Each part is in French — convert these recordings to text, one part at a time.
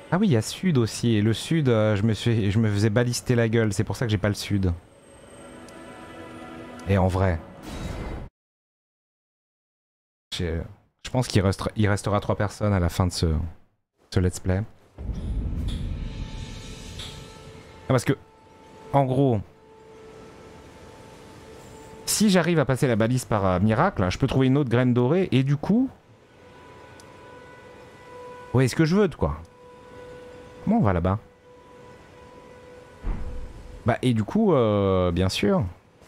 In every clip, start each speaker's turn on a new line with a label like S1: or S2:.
S1: Ah oui, il y a sud aussi. Et le sud, je me faisais balister la gueule. C'est pour ça que j'ai pas le sud. Et en vrai, je pense il restera 3 personnes à la fin de ce let's play. Ah, parce que, en gros, si j'arrive à passer la balise par miracle, je peux trouver une autre graine dorée et du coup... Ouais, ce que je veux, quoi. Comment on va là-bas? Bah, et du coup, bien sûr...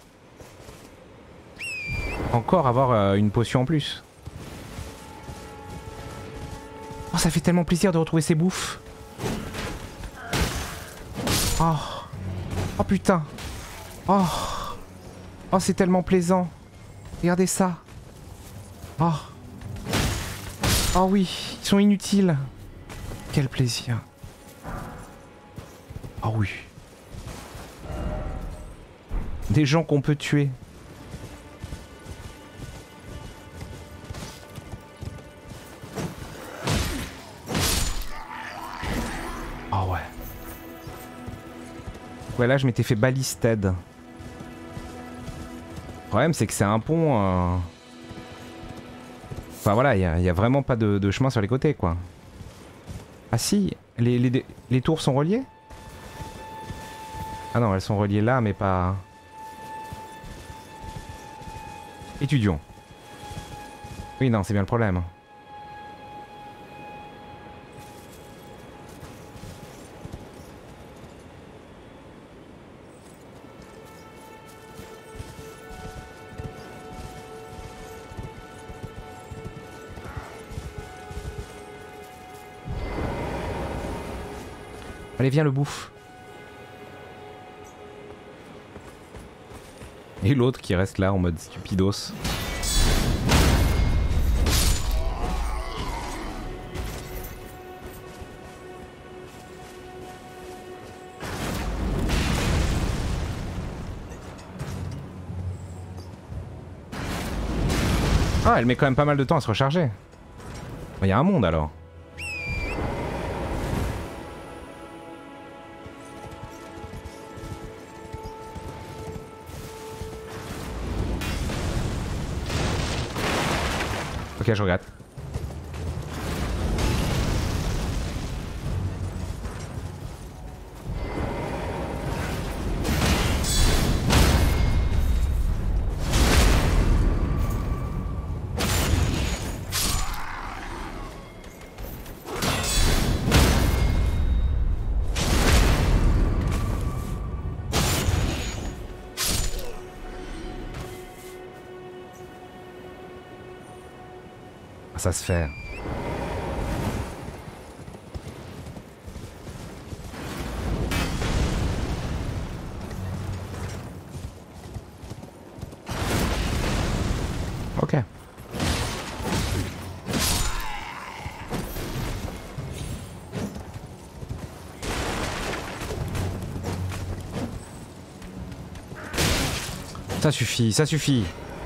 S1: Encore avoir une potion en plus. Oh, ça fait tellement plaisir de retrouver ces bouffes. Oh. Oh putain. Oh. Oh, c'est tellement plaisant. Regardez ça. Oh. Oh oui, ils sont inutiles. Quel plaisir. Oh oui. Des gens qu'on peut tuer. Oh ouais. Ouais, là je m'étais fait balisted. Le problème c'est que c'est un pont... Enfin voilà, il y a vraiment pas de chemin sur les côtés quoi. Ah si, les tours sont reliées? Ah non, elles sont reliées là mais pas... Étudions. Oui non, c'est bien le problème. Allez, viens le bouffe. Et l'autre qui reste là en mode stupidos. Ah, elle met quand même pas mal de temps à se recharger. Il y a un monde alors. Ok, je regarde. Ça se fait. Ok. Ça suffit, ça suffit.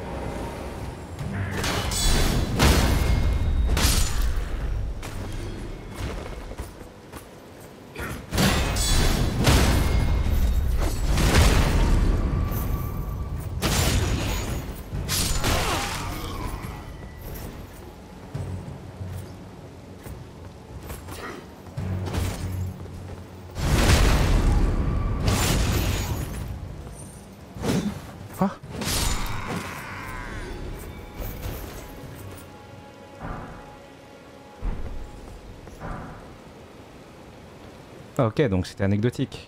S1: Ah, ok, donc c'était anecdotique.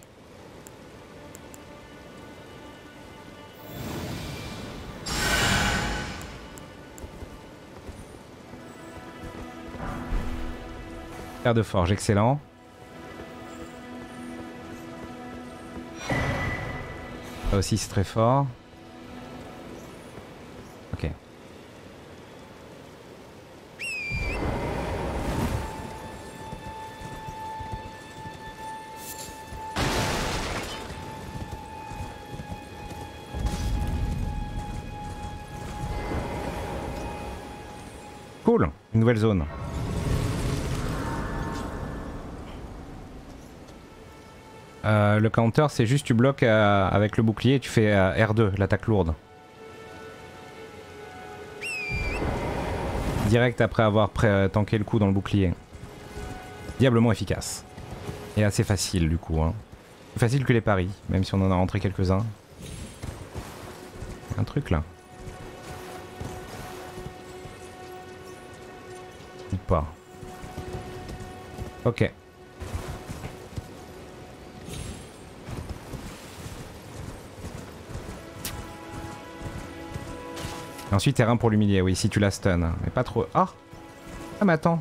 S1: Fer de forge, excellent. Ça aussi c'est très fort. Ok. Cool, une nouvelle zone. Le counter, c'est juste tu bloques avec le bouclier et tu fais R2, l'attaque lourde. Direct après avoir tanké le coup dans le bouclier. Diablement efficace. Et assez facile du coup. Hein. Plus facile que les paris, même si on en a rentré quelques-uns. Un truc là. Ou pas. Ok. Ensuite terrain pour l'humilier, oui, si tu la stun. Mais pas trop... Ah. Ah mais attends.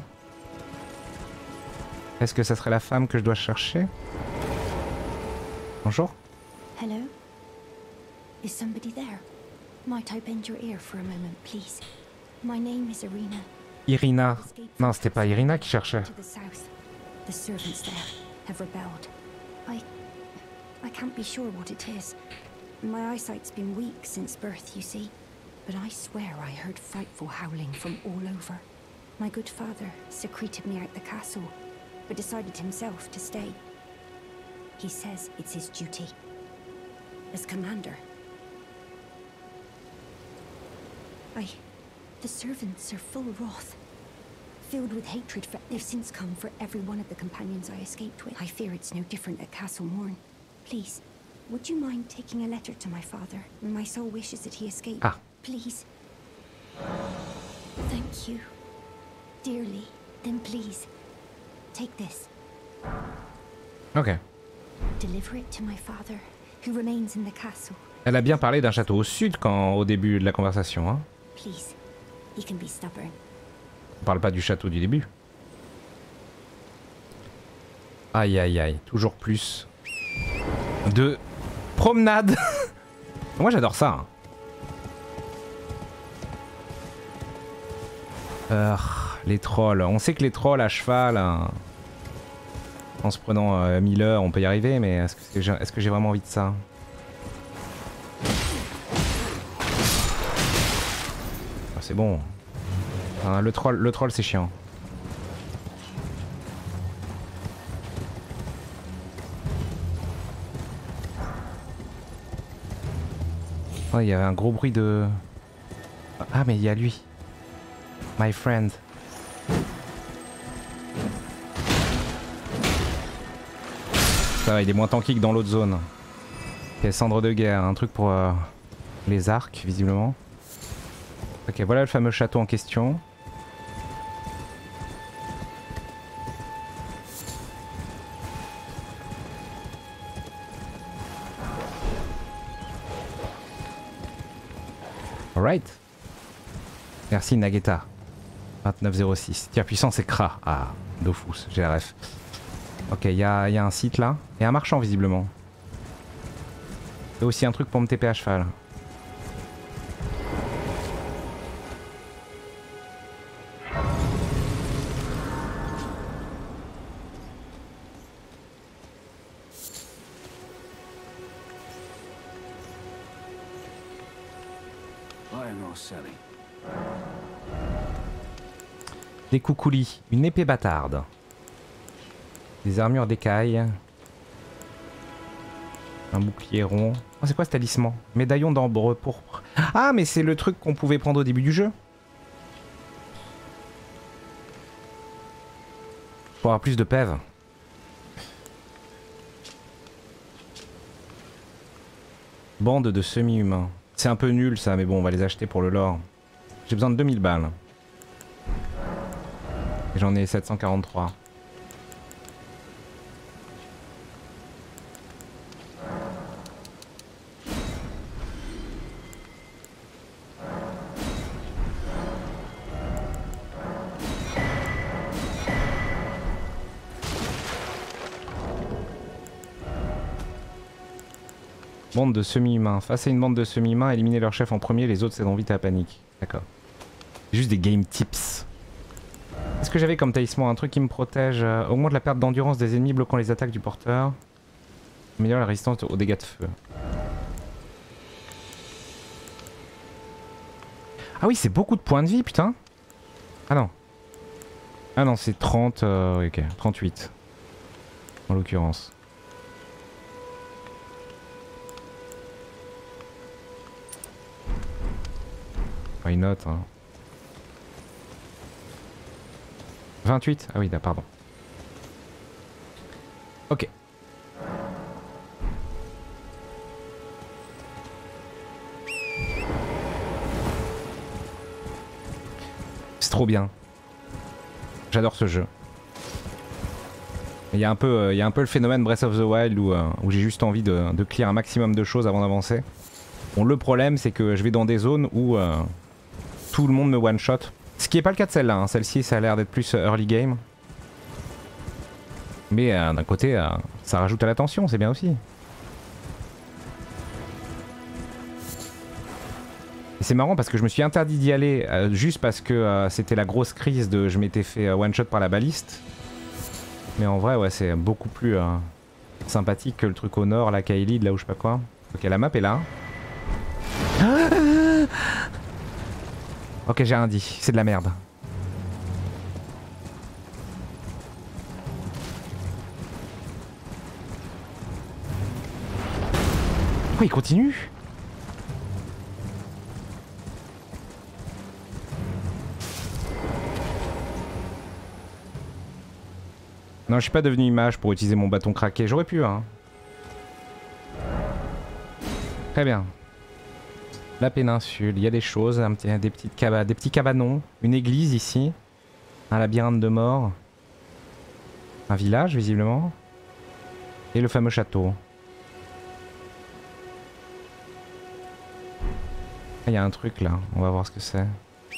S1: Est-ce que ça serait la femme que je dois chercher? Bonjour.
S2: Hello? Is somebody there? Might I bend your ear for a moment, please? My name is Irina.
S1: Irina. Non, c'était pas Irina qui cherchait.
S2: To the south. The servants there have rebelled. I can't be sure what it is. My eyesight's been weak since birth, you see. But I swear I heard frightful howling from all over. My good father secreted me out the castle, but decided himself to stay. He says it's his duty. As commander. The servants are full of wrath. Filled with hatred for... They've since come for every one of the companions I escaped with. I fear it's no different at Castle Morn. Please, would you mind taking a letter to my father? My sole wish is that he escape.
S1: Ah.
S2: Please. Thank you. Dearly. Then please, take this.
S1: Ok.
S2: Deliver it to my father, who remains in the castle.
S1: Elle a bien parlé d'un château au sud au début de la conversation. Hein.
S2: Please. He can be stubborn.
S1: On parle pas du château du début. Aïe aïe aïe. Toujours plus de promenade. Moi j'adore ça. Hein. Les trolls. On sait que les trolls à cheval, hein, en se prenant 1000 heures, on peut y arriver, mais est-ce que j'ai vraiment envie de ça? Ah, c'est bon. Hein, le troll c'est chiant. Oh, il y avait un gros bruit de... Ah mais il y a lui. My friend. Ça va, il est moins tanky que dans l'autre zone. Ok, cendre de guerre, un truc pour les arcs, visiblement. Ok, voilà le fameux château en question. Alright. Merci Nageta. 2906. Tir puissant c'est Kra. Ah, Dofus, j'ai la ref. Ok, il y a un site là. Et un marchand visiblement. Et aussi un truc pour me TP à cheval. Des coucoulis, une épée bâtarde. Des armures d'écailles. Un bouclier rond. Oh, c'est quoi ce talisman? Médaillon d'ambre pourpre. Ah, mais c'est le truc qu'on pouvait prendre au début du jeu. Pour avoir plus de pèves. Bande de semi-humains. C'est un peu nul ça, mais bon, on va les acheter pour le lore. J'ai besoin de 2000 balles. Et j'en ai 743. Bande de semi-humains. Face à une bande de semi-humains, éliminez leur chef en premier, les autres céderont vite à la panique. D'accord. Juste des game tips. Est-ce que j'avais comme talisman un truc qui me protège? Augmente la perte d'endurance des ennemis bloquant les attaques du porteur. Améliore la résistance aux dégâts de feu. Ah oui, c'est beaucoup de points de vie, putain. Ah non. Ah non, c'est 30... ok, 38. En l'occurrence. Why not hein. 28? Ah oui, pardon. Ok. C'est trop bien. J'adore ce jeu. Il y a un peu le phénomène Breath of the Wild où j'ai juste envie de clear un maximum de choses avant d'avancer. Bon, le problème c'est que je vais dans des zones où tout le monde me one-shot. Ce qui n'est pas le cas de celle-là, hein. Celle-ci ça a l'air d'être plus early game. Mais d'un côté, ça rajoute à la tension, c'est bien aussi. Et c'est marrant parce que je me suis interdit d'y aller juste parce que c'était la grosse crise de je m'étais fait one-shot par la baliste. Mais en vrai, ouais, c'est beaucoup plus sympathique que le truc au nord, la Kaelid, là où je sais pas quoi. Ok, la map est là. Ok, j'ai rien dit, c'est de la merde. Oh, il continue? Non, je suis pas devenu image pour utiliser mon bâton craqué. J'aurais pu, hein. Très bien. La péninsule, il y a des choses, des petits cabanons, une église ici, un labyrinthe de mort, un village visiblement, et le fameux château. Ah, il y a un truc là, on va voir ce que c'est.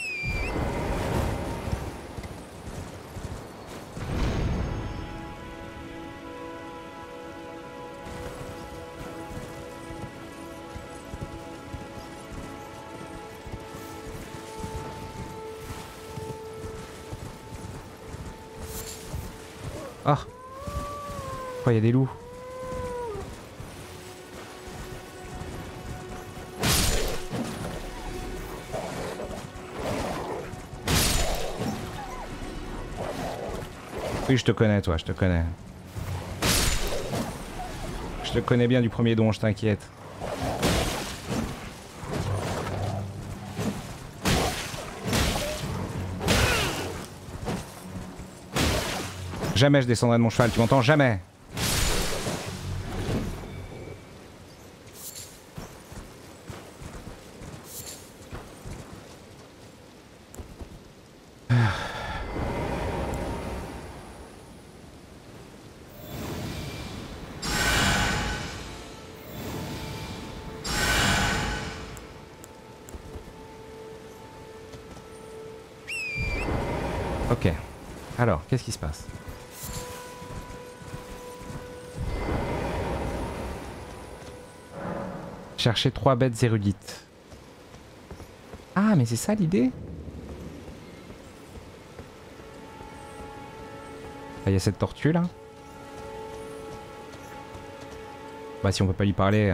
S1: Ah! Oh, il y a des loups. Oui, je te connais, toi, je te connais. Je te connais bien du premier don, je t'inquiète. Jamais je descendrai de mon cheval, tu m'entends? Jamais. Ok. Alors, qu'est-ce qui se passe? Chercher 3 bêtes érudites. Ah, mais c'est ça l'idée? Ah, il y a cette tortue là. Bah si on peut pas lui parler...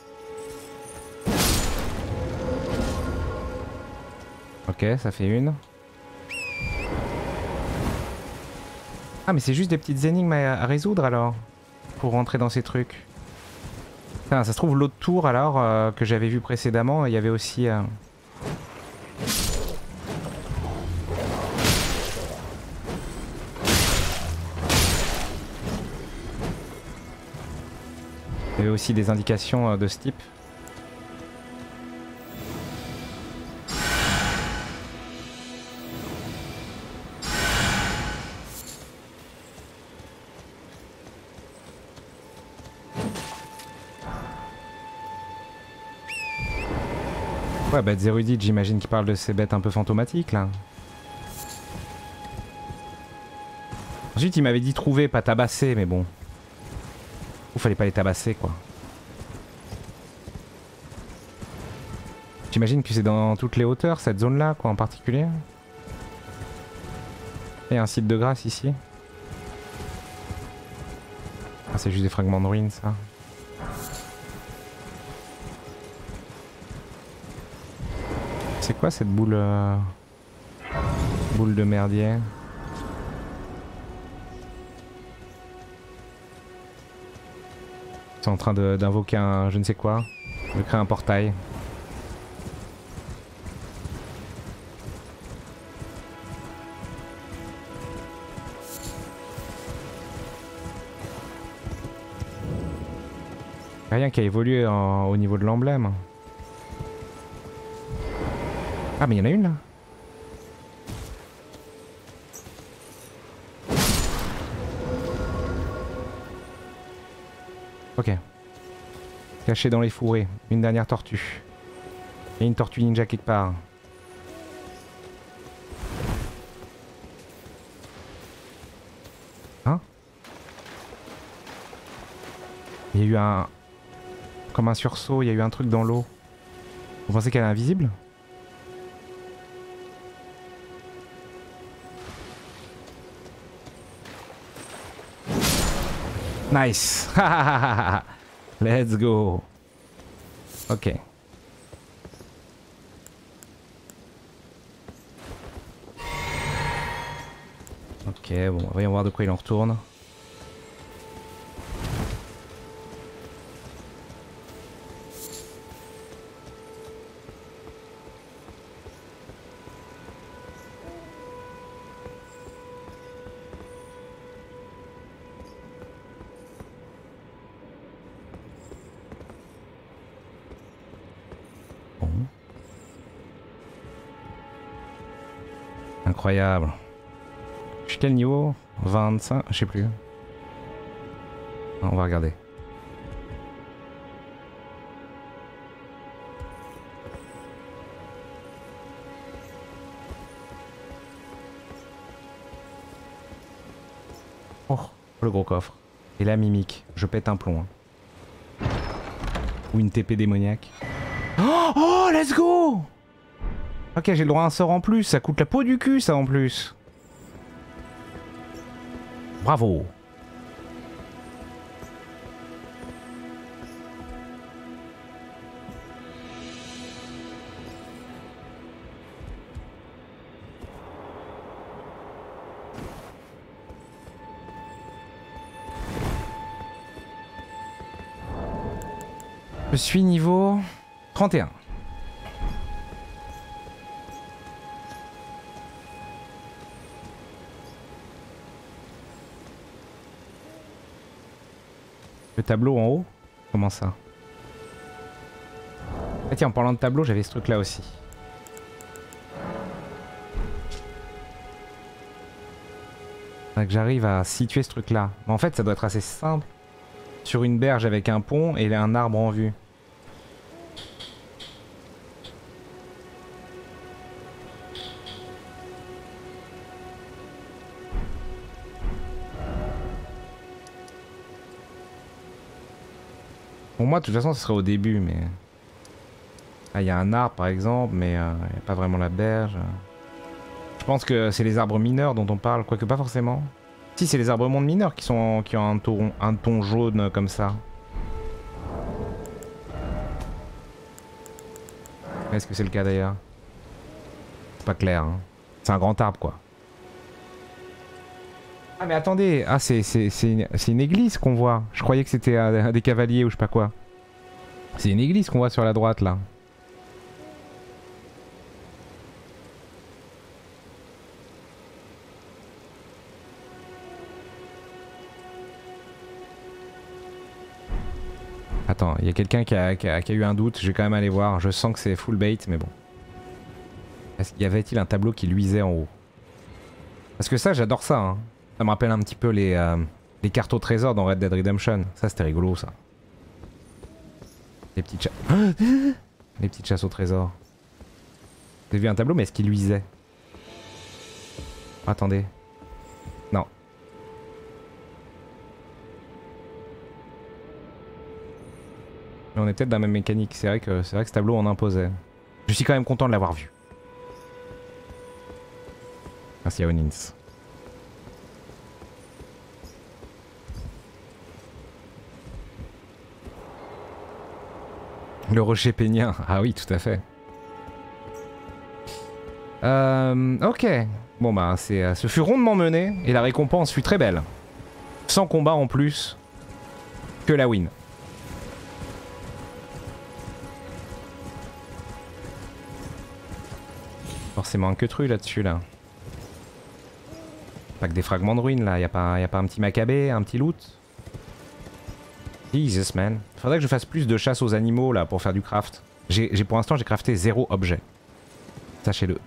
S1: Ok, ça fait une. Ah mais c'est juste des petites énigmes à résoudre alors. Pour rentrer dans ces trucs. Putain, ça se trouve l'autre tour alors que j'avais vu précédemment, il y avait aussi... Il y avait aussi des indications de ce type. Ouais, bêtes érudites, j'imagine qu'il parle de ces bêtes un peu fantomatiques là. Ensuite, il m'avait dit trouver, pas tabasser, mais bon. Ou fallait pas les tabasser quoi. J'imagine que c'est dans toutes les hauteurs, cette zone là quoi en particulier. Il y a un site de grâce ici. Ah, c'est juste des fragments de ruines ça. C'est quoi cette boule boule de merdier? C'est en train d'invoquer un je ne sais quoi, de créer un portail. Rien qui a évolué au niveau de l'emblème. Ah mais il y en a une là. Ok. Caché dans les fourrés. Une dernière tortue. Et une tortue ninja quelque part. Hein? Il y a eu un... Comme un sursaut, il y a eu un truc dans l'eau. Vous pensez qu'elle est invisible? Nice. Let's go. Ok. Ok, bon, voyons voir de quoi il en retourne. Incroyable. Je suis quel niveau? 25? Je sais plus. On va regarder. Oh, le gros coffre. Et la mimique. Je pète un plomb. Hein. Ou une TP démoniaque. Oh, oh, let's go! Ok, j'ai le droit à un sort en plus. Ça coûte la peau du cul, ça en plus. Bravo. Je suis niveau 31. Le tableau en haut? Comment ça? Ah tiens, en parlant de tableau, j'avais ce truc là aussi. Faudrait que j'arrive à situer ce truc là. Mais en fait, ça doit être assez simple. Sur une berge avec un pont et un arbre en vue. Pour moi, de toute façon, ce serait au début, mais... Ah, il y a un arbre, par exemple, mais il n'y a pas vraiment la berge. Je pense que c'est les arbres mineurs dont on parle, quoique pas forcément. Si, c'est les arbres mondes mineurs qui ont un ton jaune comme ça. Est-ce que c'est le cas d'ailleurs? C'est pas clair, hein. C'est un grand arbre, quoi. Ah mais attendez, ah c'est une église qu'on voit. Je croyais que c'était des cavaliers ou je sais pas quoi. C'est une église qu'on voit sur la droite là. Attends, il y a quelqu'un qui a eu un doute, je vais quand même aller voir. Je sens que c'est full bait, mais bon. Y avait-il un tableau qui luisait en haut? Parce que ça, j'adore ça, hein. Ça me rappelle un petit peu les cartes au trésor dans Red Dead Redemption. Ça, c'était rigolo, ça. Les petites les petites chasses au trésor. J'ai vu un tableau, mais est-ce qu'il luisait? Attendez. Non. Mais on est peut-être dans la même mécanique. C'est vrai que ce tableau en imposait. Je suis quand même content de l'avoir vu. Merci à Onins. Le rocher pénien, ah oui, tout à fait. Ok. Bon bah, ce fut rondement mené et la récompense fut très belle. Sans combat en plus. Que la win. Forcément un queutru là-dessus là. Pas que des fragments de ruines là, y a pas un petit macabé, un petit loot? Jesus man. Faudrait que je fasse plus de chasse aux animaux là pour faire du craft. Pour l'instant j'ai crafté 0 objet. Sachez-le.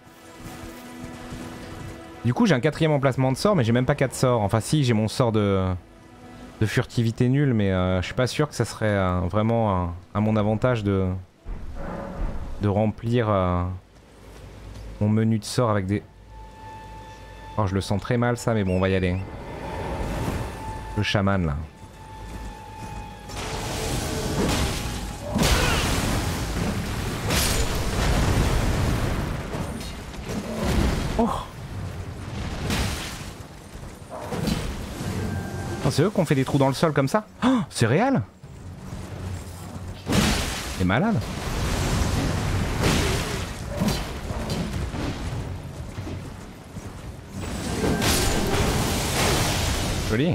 S1: Du coup j'ai un 4ème emplacement de sort mais j'ai même pas 4 sorts. Enfin si j'ai mon sort de furtivité nul mais je suis pas sûr que ça serait vraiment à mon avantage de remplir mon menu de sort avec des... Oh je le sens très mal ça mais bon on va y aller. Le chaman là. Oh, c'est eux qui ont fait des trous dans le sol comme ça. Oh, c'est réel. C'est malade. Joli.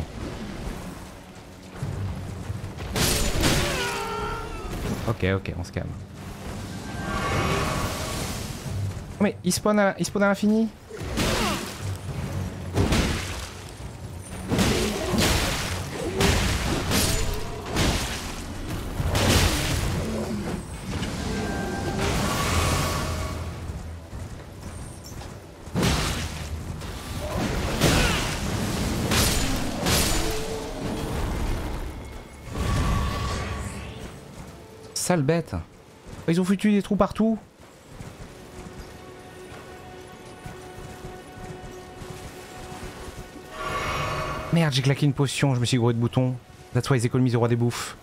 S1: Ok, on se calme. Oh mais il spawn à l'infini. Sale bête. Ils ont foutu des trous partout. Merde, j'ai claqué une potion, je me suis gouré de boutons. That's why ils économisent au roi des bouffes.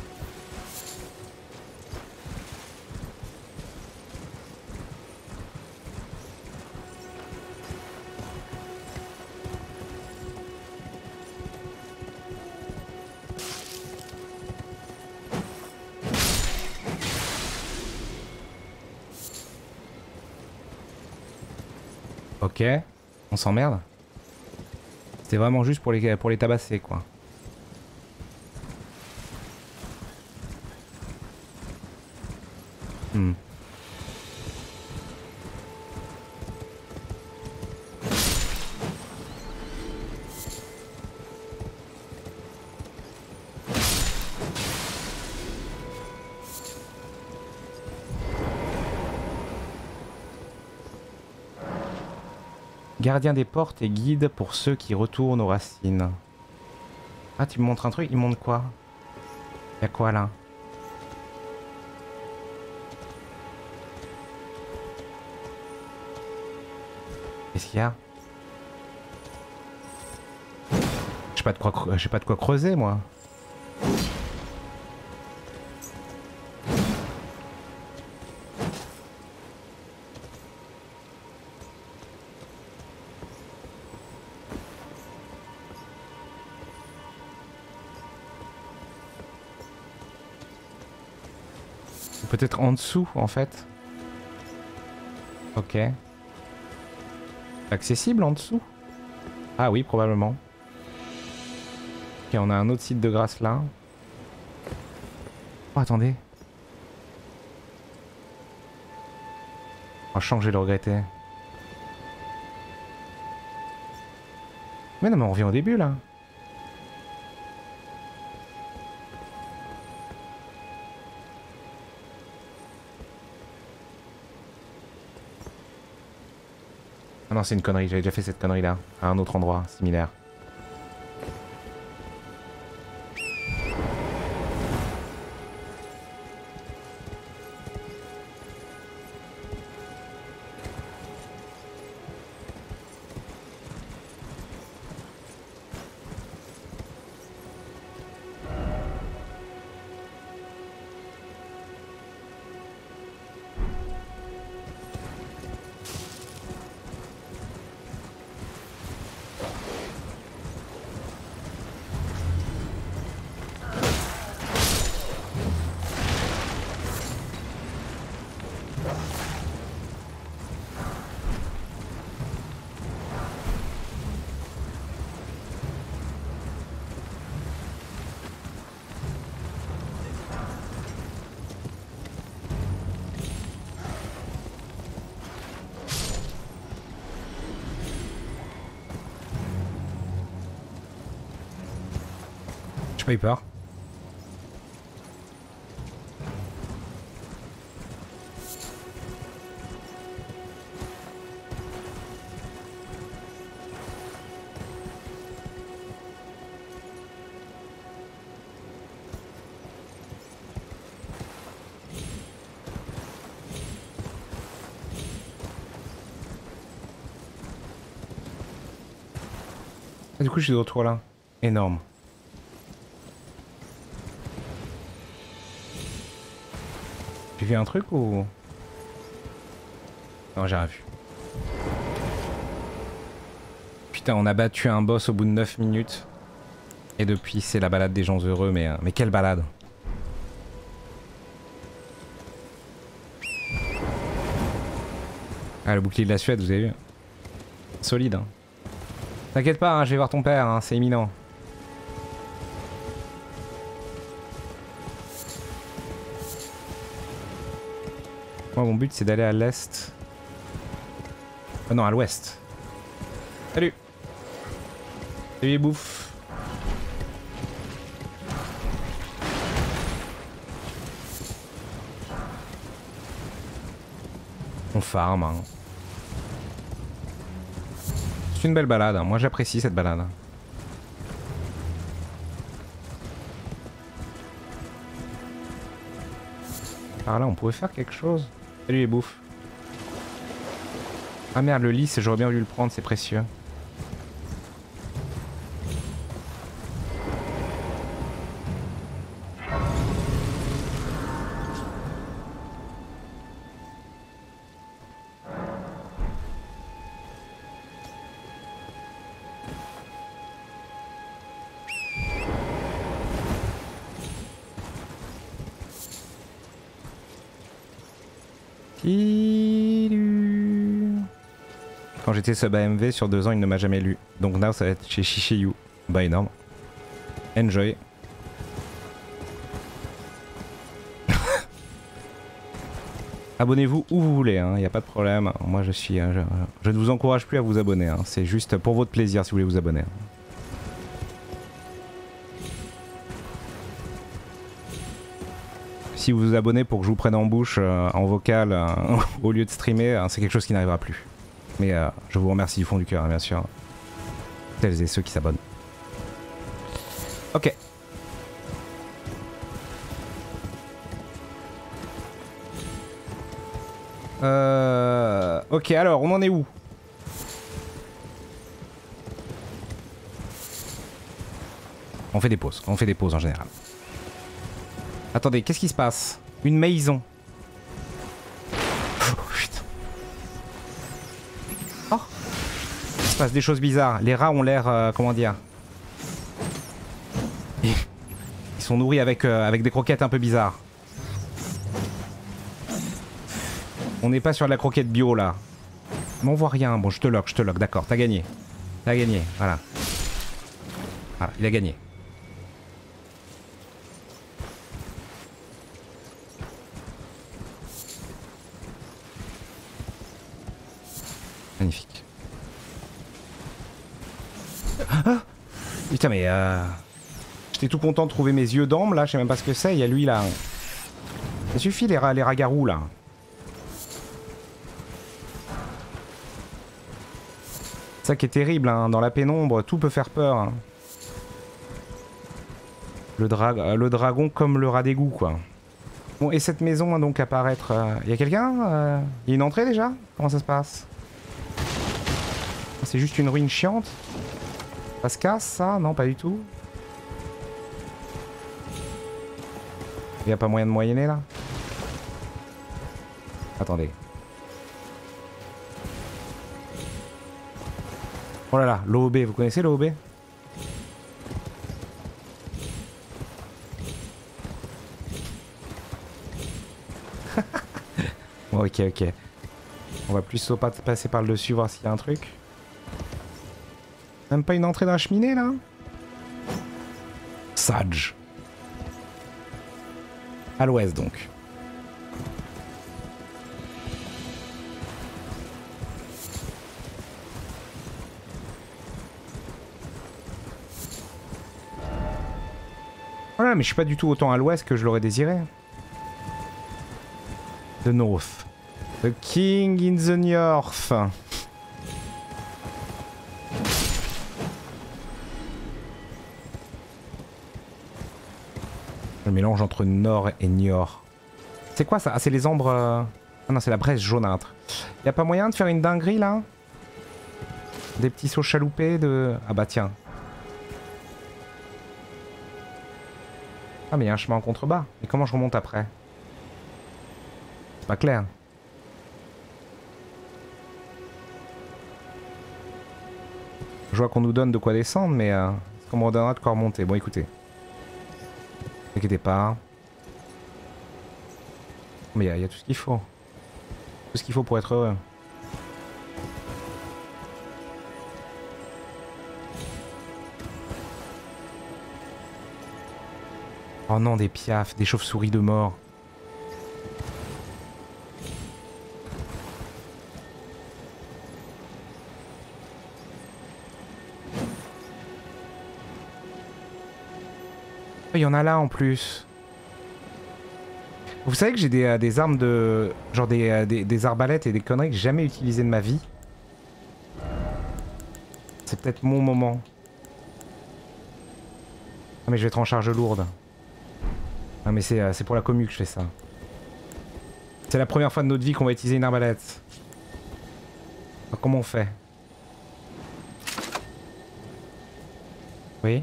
S1: Ok, on s'emmerde. C'était vraiment juste pour les tabasser quoi. Gardien des portes et guide pour ceux qui retournent aux racines. Ah, tu me montres un truc? Il montre quoi? Y'a quoi là? Qu'est-ce qu'il y a? J'ai pas de quoi creuser moi. Peut-être en dessous en fait. Ok. Accessible en dessous? Ah oui, probablement. Ok, on a un autre site de grâce là. Oh, attendez. Oh, je sens que je vais le regretter. Mais non, mais on revient au début là. Ah non, c'est une connerie, j'avais déjà fait cette connerie là, à un autre endroit similaire. J'ai pas eu peur. Ah, du coup je suis de retour là. Énorme. J'ai vu un truc ou... Non, j'ai rien vu. Putain, on a battu un boss au bout de 9 minutes. Et depuis, c'est la balade des gens heureux, mais quelle balade! Ah, le bouclier de la Suède, vous avez vu? Solide, hein. T'inquiète pas, hein, je vais voir ton père, hein, c'est imminent. Moi, mon but, c'est d'aller à l'est. Ah non, à l'ouest. Salut! Salut les bouffes! On farm, hein. C'est une belle balade, hein. Moi j'apprécie cette balade. Par là on pouvait faire quelque chose. Salut les bouffes. Ah merde, le lys, j'aurais bien voulu le prendre, c'est précieux. Quand j'étais sub AMV sur 2 ans, il ne m'a jamais lu. Donc now ça va être chez Shishiyu. Bah énorme. Enjoy. Abonnez-vous où vous voulez, hein, y a pas de problème. Moi je suis... je ne vous encourage plus à vous abonner, hein. C'est juste pour votre plaisir si vous voulez vous abonner. Si vous vous abonnez pour que je vous prenne en bouche, en vocal, au lieu de streamer, c'est quelque chose qui n'arrivera plus. Mais je vous remercie du fond du cœur, hein, bien sûr. Celles et ceux qui s'abonnent. Ok. Ok, alors, on en est où? On fait des pauses en général. Attendez, qu'est-ce qui se passe? Une maison. Oh, putain. Oh. Il se passe des choses bizarres. Les rats ont l'air... comment dire? Ils sont nourris avec des croquettes un peu bizarres. On n'est pas sur de la croquette bio là. Mais on voit rien. Bon, je te lock, d'accord. T'as gagné. T'as gagné, voilà. Voilà, il a gagné. Magnifique. Ah, putain mais j'étais tout content de trouver mes yeux d'ambre là, je sais même pas ce que c'est, il y a lui là. Ça suffit les ragarous là. Ça qui est terrible, hein. Dans la pénombre, tout peut faire peur. Hein. Le dragon comme le rat d'égout quoi. Bon, et cette maison donc apparaître... y a quelqu'un y a une entrée déjà? Comment ça se passe? C'est juste une ruine chiante? Ça se casse ça? Non, pas du tout. Y a pas moyen de moyenner là? Attendez. Oh là là, l'OOB, vous connaissez l'OOB? Bon, ok. On va plus pas passer par le dessus voir s'il y a un truc. Même pas une entrée dans la cheminée là? Sage. À l'ouest donc. Voilà, mais je suis pas du tout autant à l'ouest que je l'aurais désiré. The North. The King in the North. Le mélange entre Nord et Niort. C'est quoi ça? Ah, c'est les ombres... Ah non, c'est la braise jaunâtre. Y a pas moyen de faire une dinguerie là? Des petits sauts chaloupés de... Ah bah tiens. Ah mais il y a un chemin en contrebas. Mais comment je remonte après? C'est pas clair. Je vois qu'on nous donne de quoi descendre, mais est-ce qu'on me redonnera de quoi remonter? Bon écoutez. Ne t'inquiétez pas. Mais il y a tout ce qu'il faut. Tout ce qu'il faut pour être heureux. Oh non, des piafs, des chauves-souris de mort. Oh, il y en a là en plus. Vous savez que j'ai des armes de... genre des arbalètes et des conneries que j'ai jamais utilisées de ma vie. C'est peut-être mon moment. Ah mais je vais être en charge lourde. Ah mais c'est pour la commu que je fais ça. C'est la première fois de notre vie qu'on va utiliser une arbalète. Alors, comment on fait? Oui.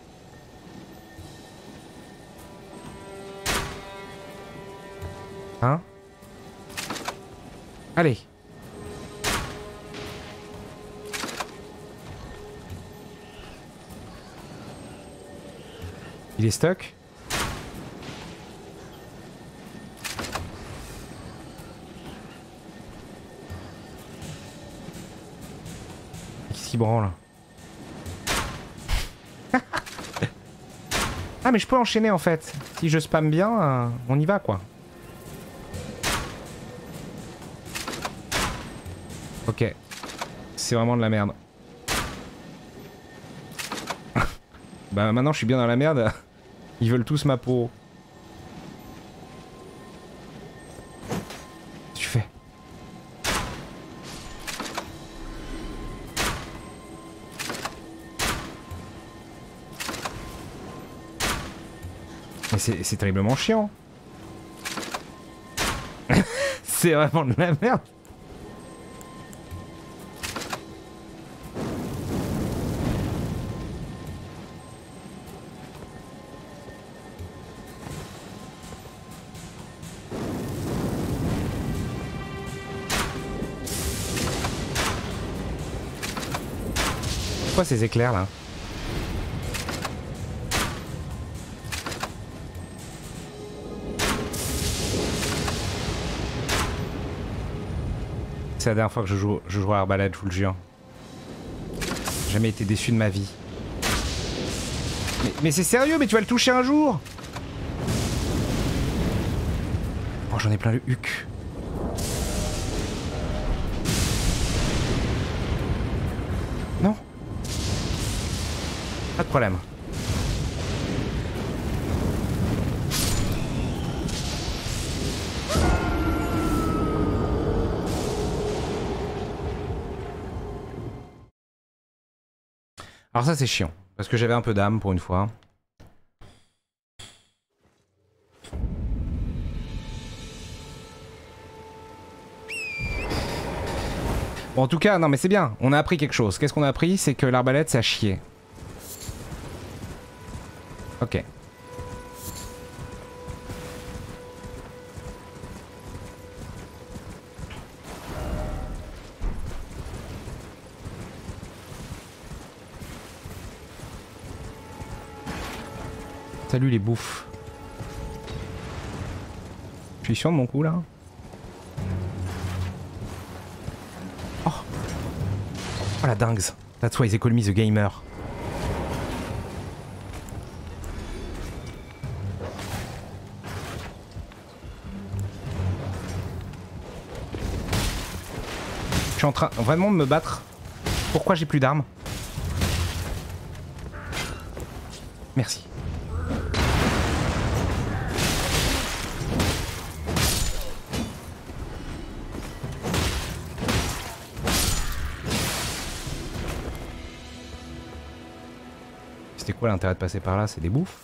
S1: Hein? Allez. Il est stuck? Qu'est-ce qui branle? Ah mais je peux enchaîner en fait. Si je spamme bien, on y va quoi. Ok. C'est vraiment de la merde. Bah maintenant je suis bien dans la merde. Ils veulent tous ma peau. Qu'est-ce que tu fais? Mais c'est terriblement chiant. C'est vraiment de la merde. Pourquoi ces éclairs là? C'est la dernière fois que je joue à Arbalète, je vous le jure. J'ai jamais été déçu de ma vie. Mais c'est sérieux, mais tu vas le toucher un jour! Oh, j'en ai plein le huc. Non? Pas de problème. Alors ça c'est chiant, parce que j'avais un peu d'âme pour une fois. Bon en tout cas, non mais c'est bien, on a appris quelque chose. Qu'est-ce qu'on a appris? C'est que l'arbalète c'est à chier. Ok. Salut les bouffes. Je suis sûr de mon coup là. Oh, oh la dingue. That's why they call me the gamer. Je suis en train vraiment de me battre. Pourquoi j'ai plus d'armes? Merci. C'était quoi l'intérêt de passer par là? C'est des bouffes.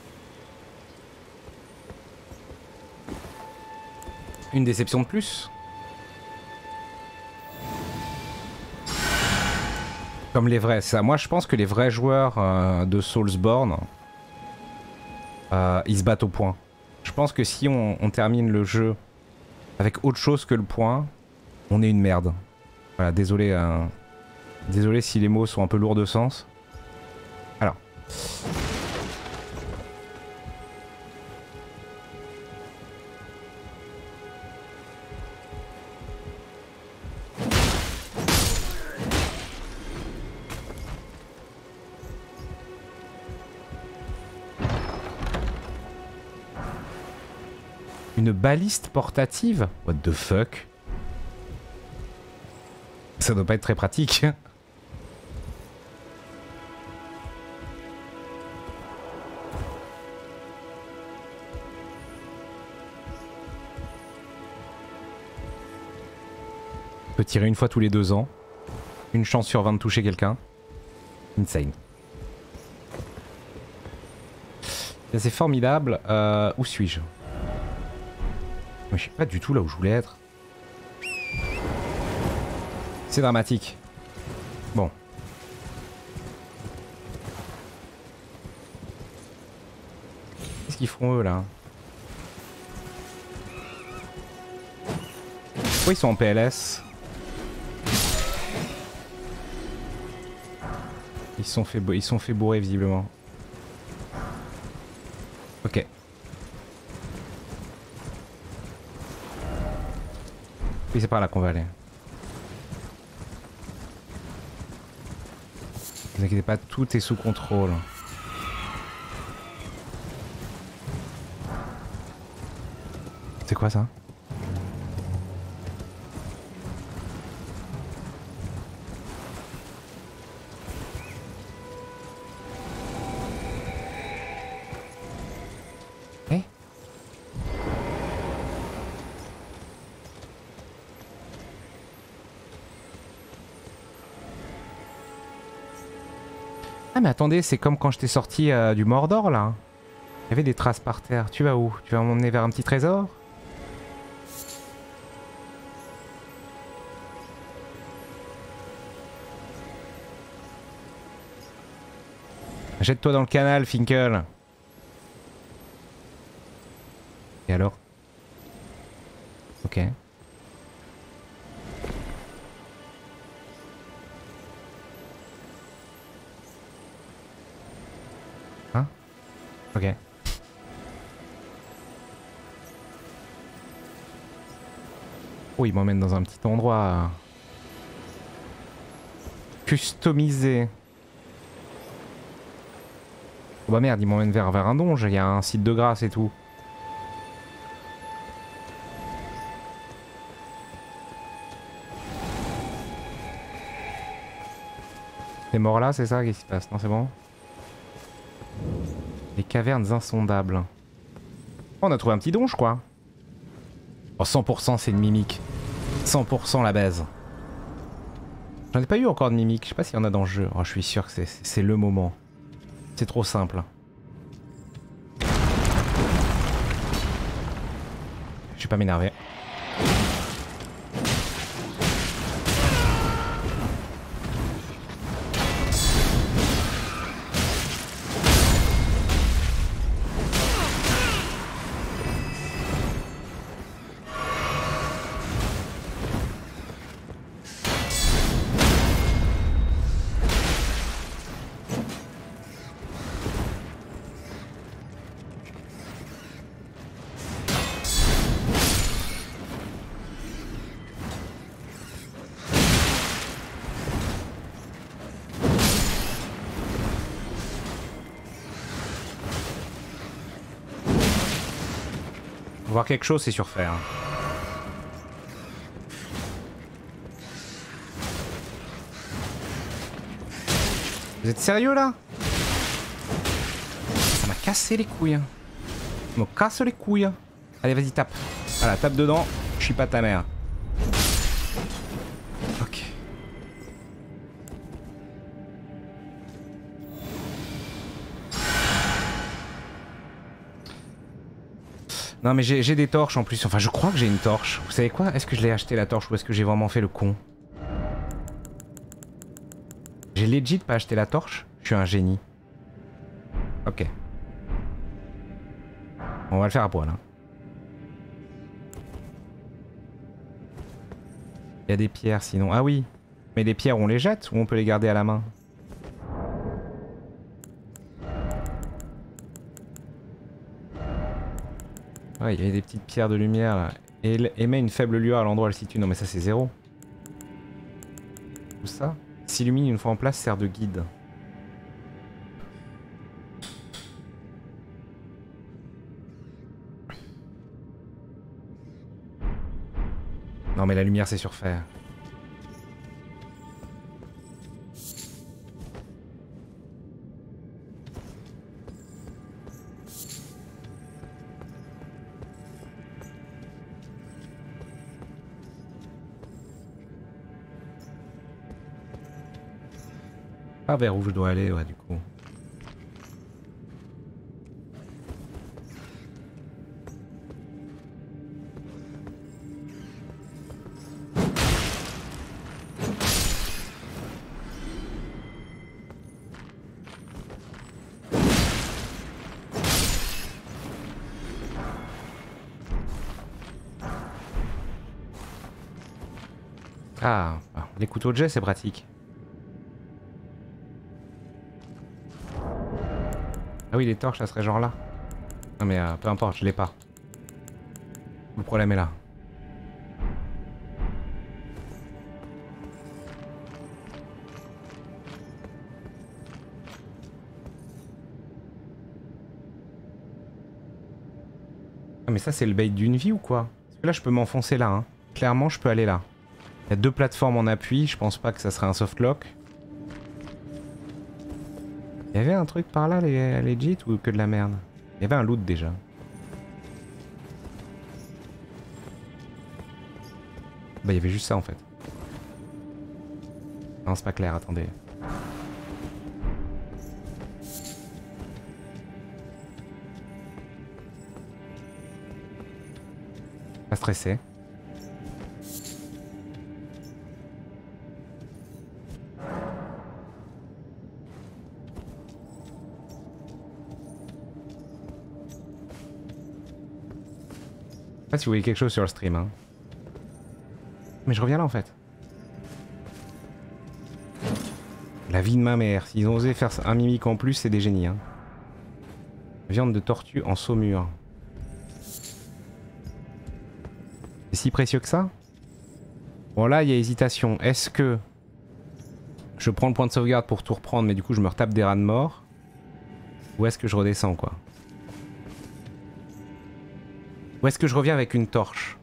S1: Une déception de plus. Comme les vrais, ça. Moi je pense que les vrais joueurs de Soulsborne ils se battent au point. Je pense que si on termine le jeu avec autre chose que le point, on est une merde. Voilà, désolé, désolé si les mots sont un peu lourds de sens. Alors. Une baliste portative? What the fuck? Ça doit pas être très pratique. On peut tirer une fois tous les 2 ans. Une chance sur 20 de toucher quelqu'un. Insane. C'est formidable. Où suis-je? Je suis pas du tout là où je voulais être. C'est dramatique. Bon. Qu'est-ce qu'ils font eux là? Pourquoi ils sont en PLS? Ils se sont fait bourrer visiblement. Ok. Oui, c'est par là qu'on va aller. Ne vous inquiétez pas, tout est sous contrôle. C'est quoi ça? Eh? Ah mais attendez, c'est comme quand je t'ai sorti du Mordor là. Il y avait des traces par terre. Tu vas où? Tu vas m'emmener vers un petit trésor? Jette-toi dans le canal, Finkel. Et alors? Ok. Hein? Ok. Oh, il m'emmène dans un petit endroit customisé. Oh bah merde, il m'emmène vers un donge, il y a un site de grâce et tout. T'es mort là, c'est ça? Qu'est-ce qui se passe? Non, c'est bon? Les cavernes insondables. Oh, on a trouvé un petit donge, quoi. Oh, 100% c'est une mimique. 100% la baise. J'en ai pas eu encore de mimique. Je sais pas s'il y en a dans le jeu. Oh, je suis sûr que c'est le moment. C'est trop simple. Je vais pas m'énerver. Voir quelque chose, c'est surfaire. Vous êtes sérieux là? Ça m'a cassé les couilles. Ça me casse les couilles. Allez, vas-y, tape. Voilà, tape dedans. Je suis pas ta mère. Ok. Non mais j'ai des torches en plus, enfin je crois que j'ai une torche. Vous savez quoi? Est-ce que je l'ai acheté la torche ou est-ce que j'ai vraiment fait le con? J'ai legit pas acheté la torche? Je suis un génie. Ok. On va le faire à poil. Hein. Il y a des pierres sinon. Ah oui. Mais les pierres on les jette ou on peut les garder à la main? Ouais, il y avait des petites pierres de lumière là. Et émet une faible lueur à l'endroit où elle se situe. Non mais ça c'est 0. Tout ça s'illumine une fois en place, sert de guide. Non mais la lumière c'est surfait. Pas vers où je dois aller, ouais, du coup. Ah, les couteaux de jet, c'est pratique. Ah oui, les torches, ça serait genre là. Non mais peu importe, je l'ai pas. Le problème est là. Ah mais ça c'est le bait d'une vie ou quoi? Parce que là je peux m'enfoncer là. Hein. Clairement je peux aller là. Il y a 2 plateformes en appui, je pense pas que ça serait un softlock. Il y avait un truc par là, les legit ou que de la merde? Il y avait un loot déjà. Bah il y avait juste ça en fait. Non c'est pas clair, attendez. Pas stressé. Je sais pas si vous voyez quelque chose sur le stream. Hein. Mais je reviens là en fait. La vie de ma mère. S'ils ont osé faire un mimique en plus, c'est des génies. Hein. Viande de tortue en saumure. C'est si précieux que ça? Bon là, il y a hésitation. Est-ce que je prends le point de sauvegarde pour tout reprendre, mais du coup je me retape des rats de mort? Ou est-ce que je redescends quoi? Ou est-ce que je reviens avec une torche?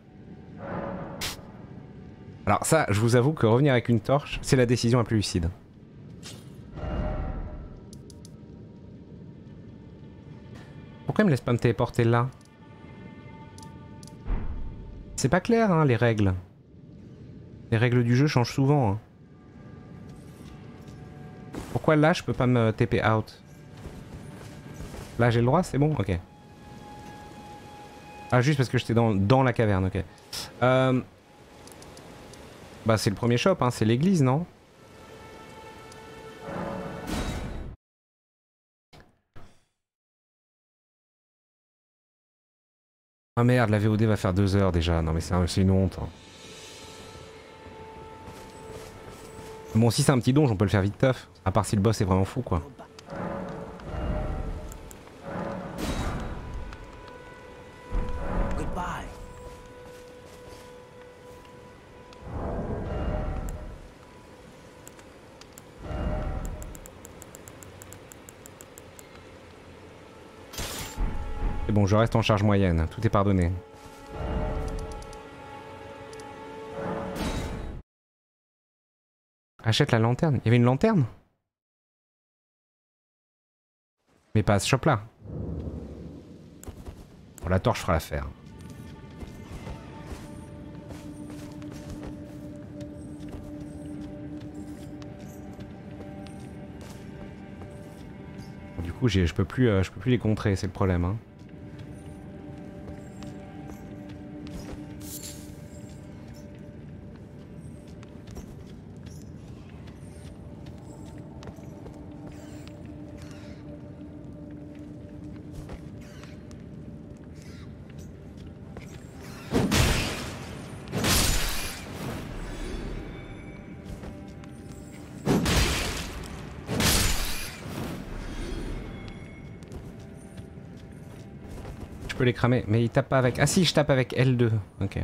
S1: Alors ça, je vous avoue que revenir avec une torche, c'est la décision la plus lucide. Pourquoi il me laisse pas me téléporter là? C'est pas clair hein, les règles. Les règles du jeu changent souvent. Hein. Pourquoi là je peux pas me TP out? Là j'ai le droit, c'est bon? Ok. Ah juste parce que j'étais dans la caverne, ok. Bah c'est le premier shop, hein, c'est l'église, non? Ah merde, la VOD va faire 2 heures déjà, non mais c'est une honte. Hein. Bon si c'est un petit donjon, on peut le faire vite tough, à part si le boss est vraiment fou quoi. C'est bon, je reste en charge moyenne, tout est pardonné. Achète la lanterne. Il y avait une lanterne? Mais pas à ce shop là. Bon, la torche fera l'affaire. Bon, du coup, je peux plus les contrer, c'est le problème. Hein. peux les cramer. Mais il tape pas avec... Ah si, je tape avec L2. Ok.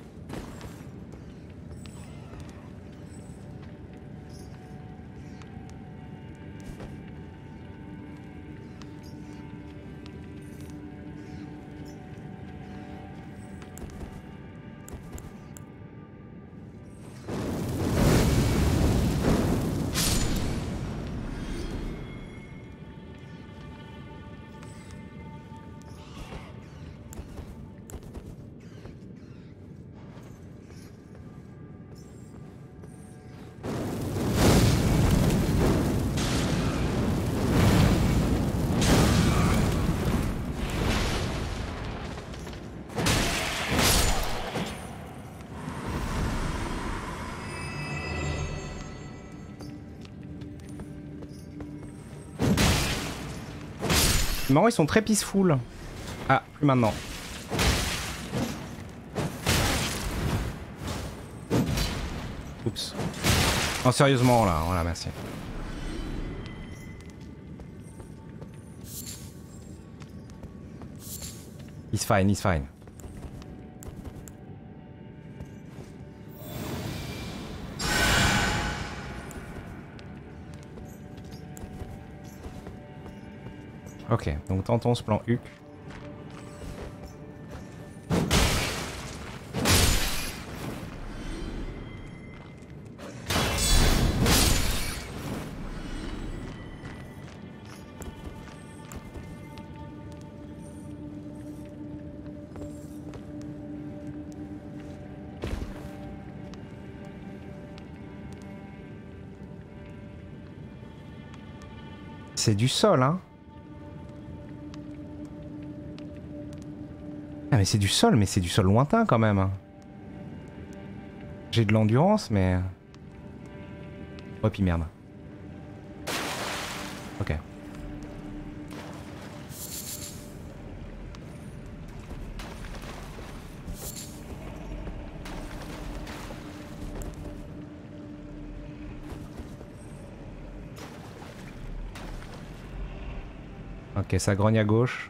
S1: Marrant, ils sont très peaceful. Ah, plus maintenant. Oups. Non, sérieusement, là. Voilà, merci. He's fine, he's fine. Ok, donc tentons ce plan HUC. C'est du sol, hein. Ah mais c'est du sol lointain quand même. J'ai de l'endurance mais... Oh puis merde. Ok. Ok, ça grogne à gauche.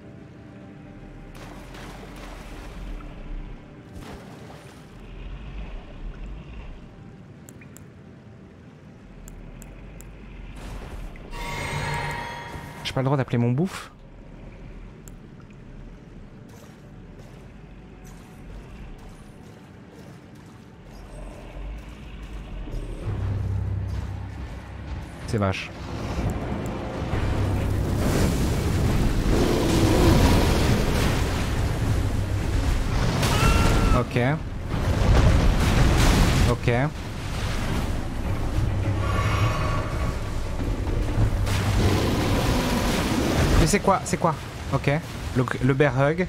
S1: J'ai pas le droit d'appeler mon bouffe. C'est vache. Ok. Ok. Mais c'est quoi? C'est quoi? Ok. Le bear hug.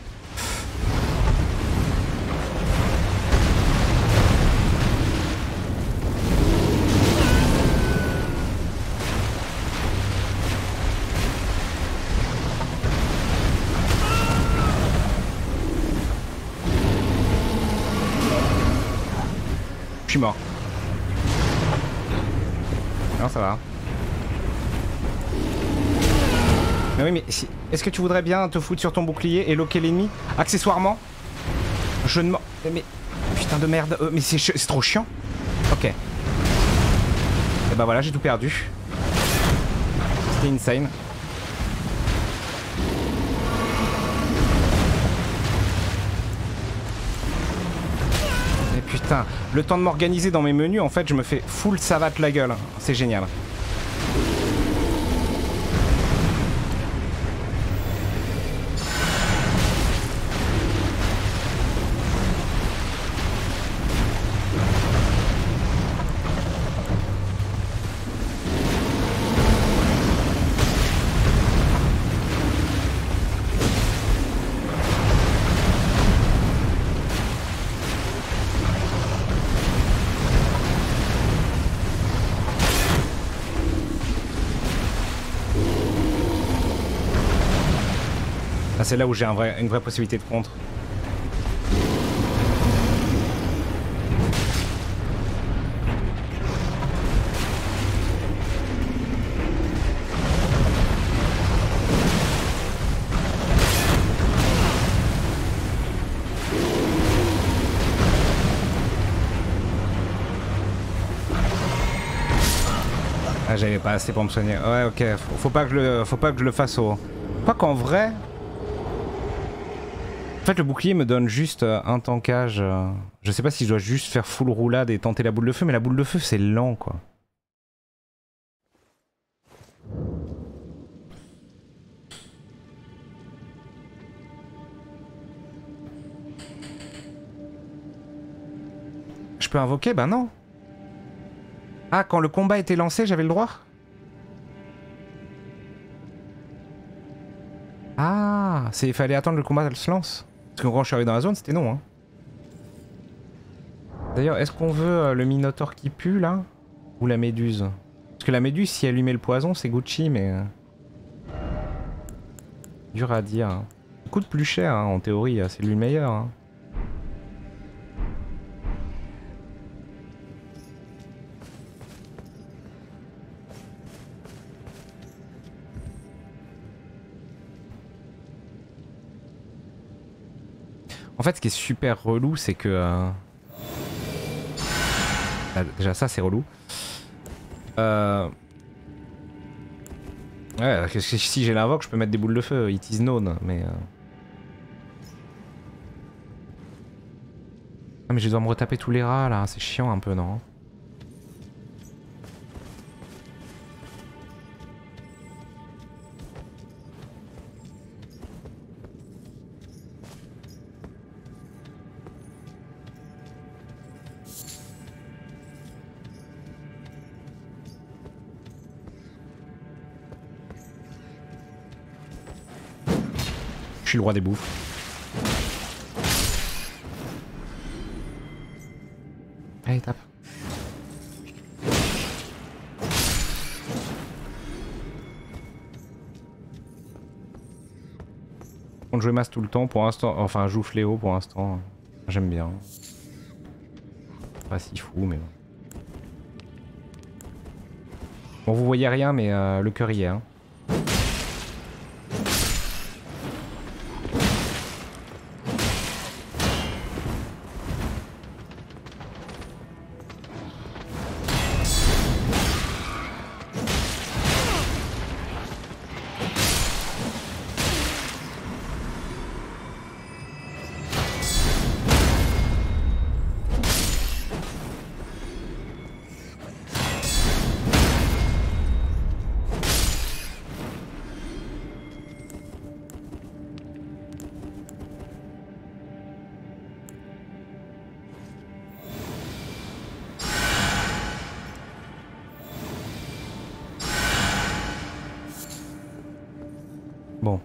S1: Je suis mort. Non, ça va. Mais oui, mais si... est-ce que tu voudrais bien te foutre sur ton bouclier et loquer l'ennemi? Accessoirement? Je ne m'en... Mais... Putain de merde. Mais c'est trop chiant. Ok. Et bah voilà, j'ai tout perdu. C'était insane. Mais putain, le temps de m'organiser dans mes menus, en fait, je me fais full savate la gueule. C'est génial. C'est là où j'ai une vraie possibilité de contre. Ah, j'avais pas assez pour me soigner. Ouais, ok, faut pas que je le fasse au... Pas qu'en vrai... En fait, le bouclier me donne juste un tankage. Je sais pas si je dois juste faire full roulade et tenter la boule de feu, mais la boule de feu, c'est lent, quoi. Je peux invoquer? Bah non. Ah, quand le combat était lancé, j'avais le droit? Ah, il fallait attendre le combat se lance. Parce que quand je suis arrivé dans la zone, c'était non. Hein. D'ailleurs, est-ce qu'on veut le Minotaure qui pue, là? Ou la méduse? Parce que la méduse, si elle lui met le poison, c'est Gucci, mais... dur à dire. Hein. Il coûte plus cher, hein, en théorie, c'est lui le meilleur. Hein. En fait, ce qui est super relou, c'est que... déjà, ça, c'est relou. Ouais, si j'ai l'invoque, je peux mettre des boules de feu. It is known, mais... Ah, mais je dois me retaper tous les rats, là. C'est chiant, un peu, non? Je suis le roi des bouffes. Allez, tape. On joue masse tout le temps pour l'instant. Enfin, je joue fléau pour l'instant. J'aime bien. Pas si fou, mais bon. Bon, vous voyez rien, mais le cœur y est. Hein. Bon.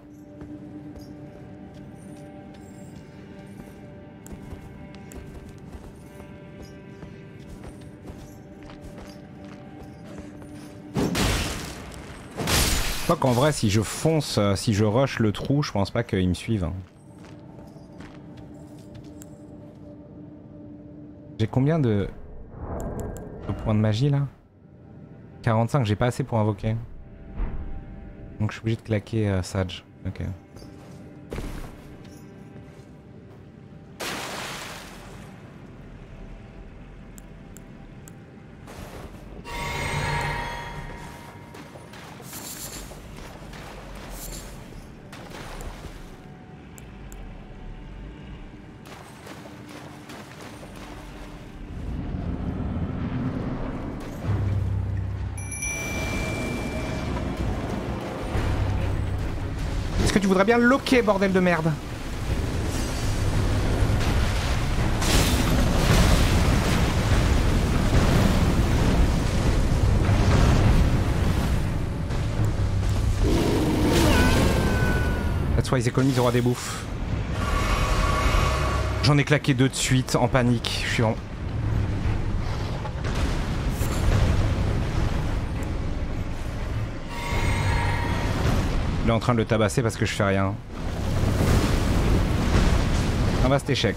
S1: Je crois qu'en vrai, si je fonce, si je rush le trou, je pense pas qu'ils me suivent. Hein. J'ai combien de points de magie là? 45, j'ai pas assez pour invoquer. Donc je suis obligé de claquer Sage. Ok. Est-ce que tu voudrais bien loquer, bordel de merde? That's why the economies aura des bouffes. J'en ai claqué 2 de suite en panique. Je suis en... Il est en train de le tabasser parce que je fais rien. Un vaste échec.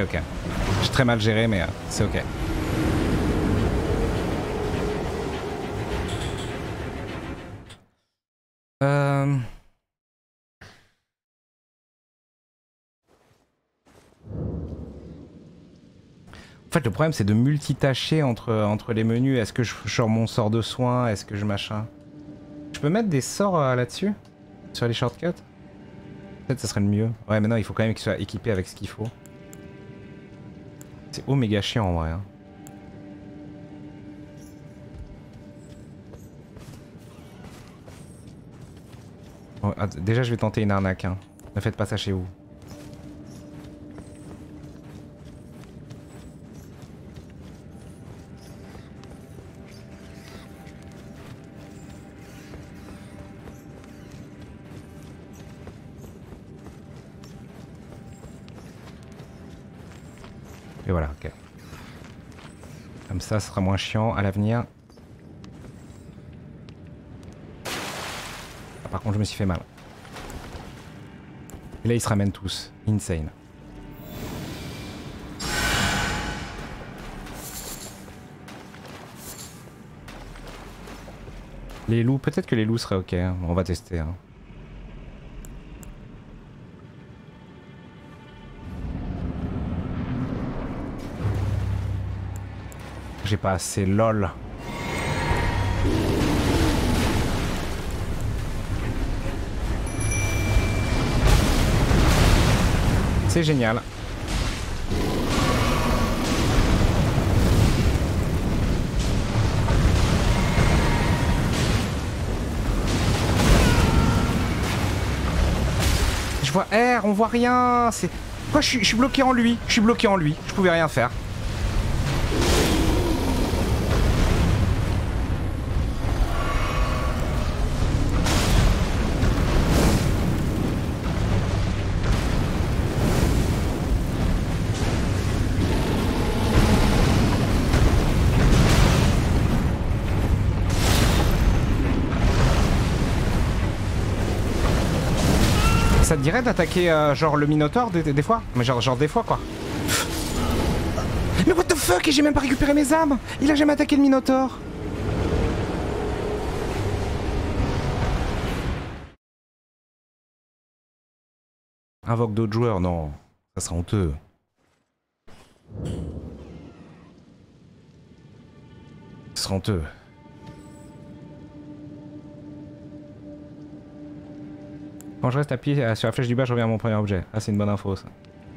S1: ok. J'ai très mal géré, mais c'est ok. En fait, le problème, c'est de multitâcher entre les menus. Est-ce que je sors mon sort de soin? Est-ce que je machin? Je peux mettre des sorts là-dessus? Sur les shortcuts? Peut-être ça serait le mieux. Ouais, mais non, il faut quand même qu'il soit équipé avec ce qu'il faut. C'est méga chiant en vrai. Hein. Bon, déjà, je vais tenter une arnaque. Hein. Ne faites pas ça chez vous. Et voilà, ok. Comme ça, ce sera moins chiant à l'avenir. Ah, par contre, je me suis fait mal. Et là, ils se ramènent tous. Insane. Les loups, peut-être que les loups seraient ok. Hein. On va tester. Hein. J'ai pas assez lol. C'est génial. Je vois R, on voit rien. C'est quoi? Je suis bloqué en lui. Je suis bloqué en lui. Je pouvais rien faire. Ça te dirait d'attaquer genre le Minotaur des fois? Mais genre des fois quoi. Mais what the fuck? Et j'ai même pas récupéré mes âmes. Il a jamais attaqué le Minotaur. Invoque d'autres joueurs, non. Ça sera honteux. Ce sera honteux. Quand je reste appuyé sur la flèche du bas, je reviens à mon premier objet. Ah, c'est une bonne info ça.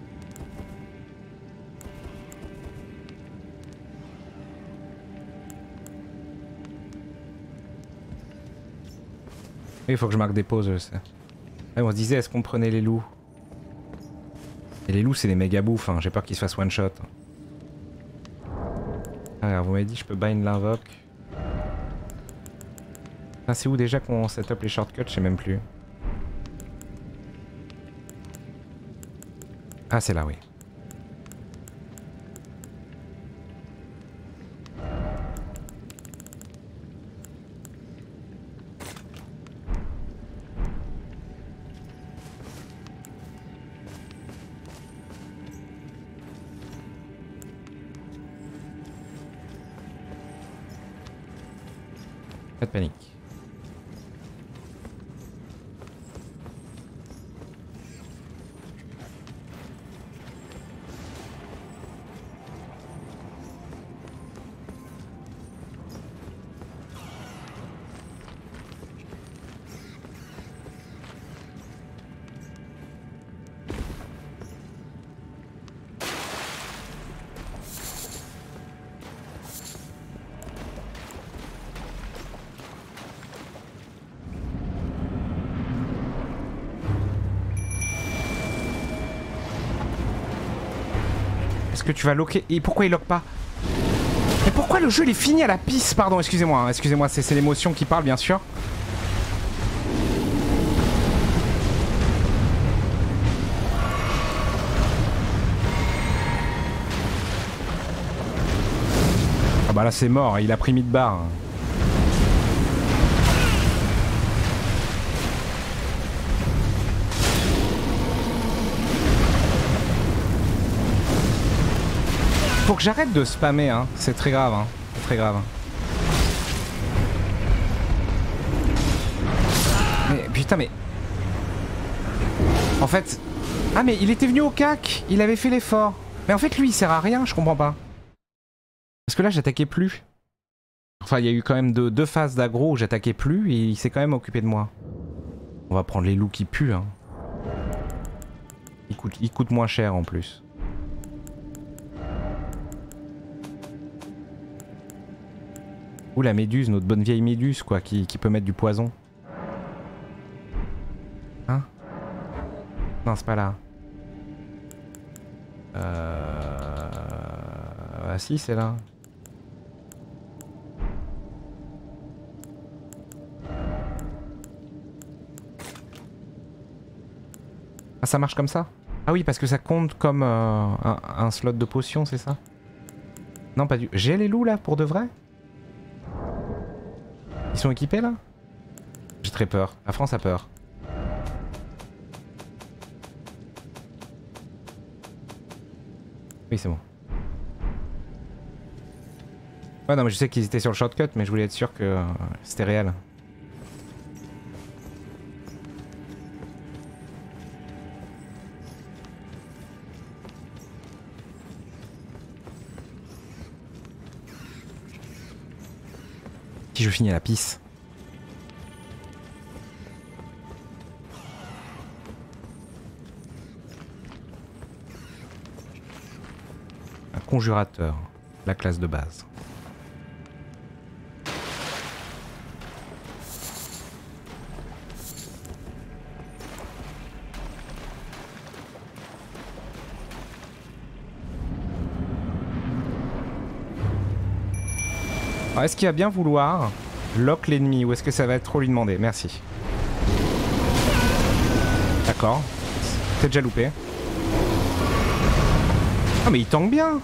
S1: Il faut que je marque des pauses, je sais. Ouais, on se disait, est-ce qu'on prenait les loups? Et les loups, c'est des méga bouffes, hein. J'ai peur qu'ils se fassent one shot. Alors, vous m'avez dit, je peux bind l'invoque. Ah, c'est où déjà qu'on set up les shortcuts? Je sais même plus. Ah, c'est là, oui. Pas de panique. Est-ce que tu vas loquer? Et pourquoi il lock pas? Mais pourquoi le jeu il est fini à la pisse? Pardon, excusez-moi, hein, excusez-moi, c'est l'émotion qui parle bien sûr. Ah bah là c'est mort, il a pris mid-bar. Faut que j'arrête de spammer, hein. C'est très grave, hein. C'est très grave. Mais putain, mais... En fait... Ah mais il était venu au CAC. Il avait fait l'effort. Mais en fait lui il sert à rien, je comprends pas. Parce que là j'attaquais plus. Enfin il y a eu quand même deux phases d'aggro où j'attaquais plus et il s'est quand même occupé de moi. On va prendre les loups qui puent, hein. Il coûte moins cher en plus. Ou la méduse, notre bonne vieille méduse quoi, qui peut mettre du poison. Hein? Non c'est pas là. Ah si c'est là. Ah ça marche comme ça? Ah oui parce que ça compte comme un slot de potion c'est ça? Non pas du... J'ai les loups là pour de vrai? Ils sont équipés là? J'ai très peur. La France a peur. Oui c'est bon. Ouais non mais je sais qu'ils étaient sur le shortcut mais je voulais être sûr que c'était réel. Si je finis à la pisse. Un conjurateur, la classe de base. Alors est-ce qu'il va bien vouloir lock l'ennemi ou est-ce que ça va être trop lui demander? Merci. D'accord. T'es déjà loupé. Ah mais il tank bien.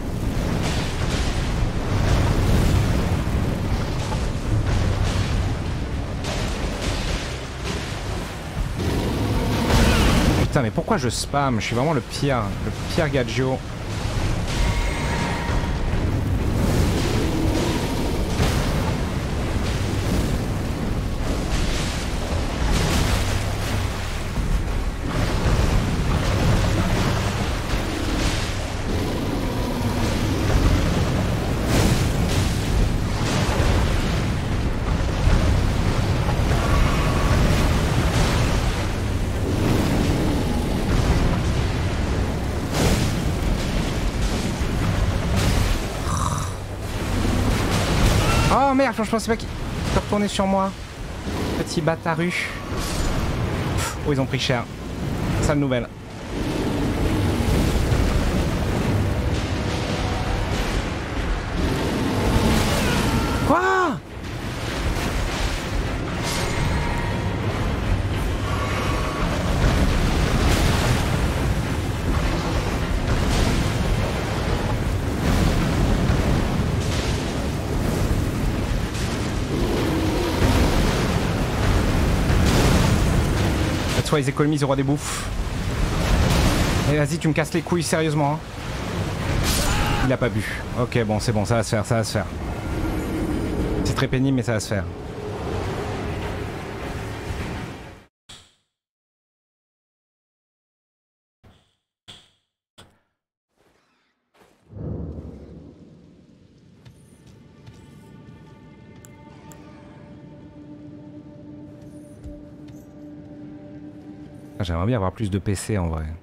S1: Putain mais pourquoi je spam? Je suis vraiment le pire Gadgio. Oh merde, je pensais pas qu'il peut retourner sur moi. Petit bataru. Oh, ils ont pris cher. Sale nouvelle. Quoi? Soit ils économisent au roi des bouffes. Et vas-y, tu me casses les couilles sérieusement. Hein. Il a pas bu. Ok, bon, c'est bon, ça va se faire, ça va se faire. C'est très pénible, mais ça va se faire. J'aimerais bien avoir plus de PC en vrai.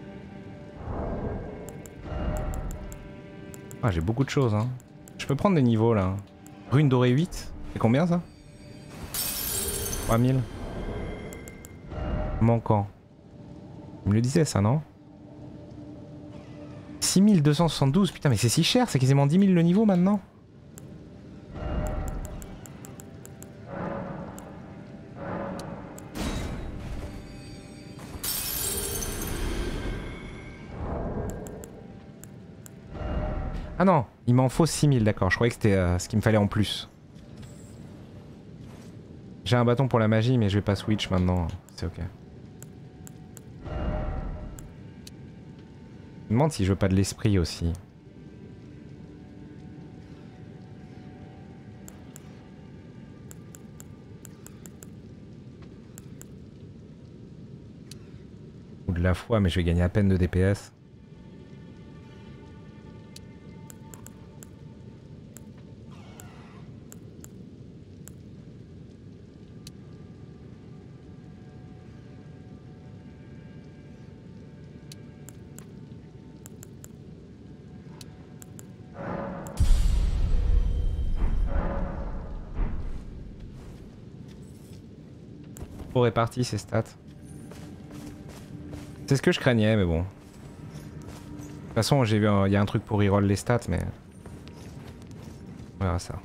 S1: Ah, j'ai beaucoup de choses, hein. Je peux prendre des niveaux là. Rune dorée 8. C'est combien ça? 3000. Manquant. Il me le disait ça, non? 6272. Putain, mais c'est si cher. C'est quasiment 10 000 le niveau maintenant. Ah non, il m'en faut 6000, d'accord. Je croyais que c'était ce qu'il me fallait en plus. J'ai un bâton pour la magie, mais je vais pas switch maintenant. C'est ok. Je me demande si je veux pas de l'esprit aussi. de la foi, mais je vais gagner à peine de DPS. Trop réparti ces stats. C'est ce que je craignais, mais bon. De toute façon, j'ai vu, il y a un truc pour reroll les stats, mais... On verra ça.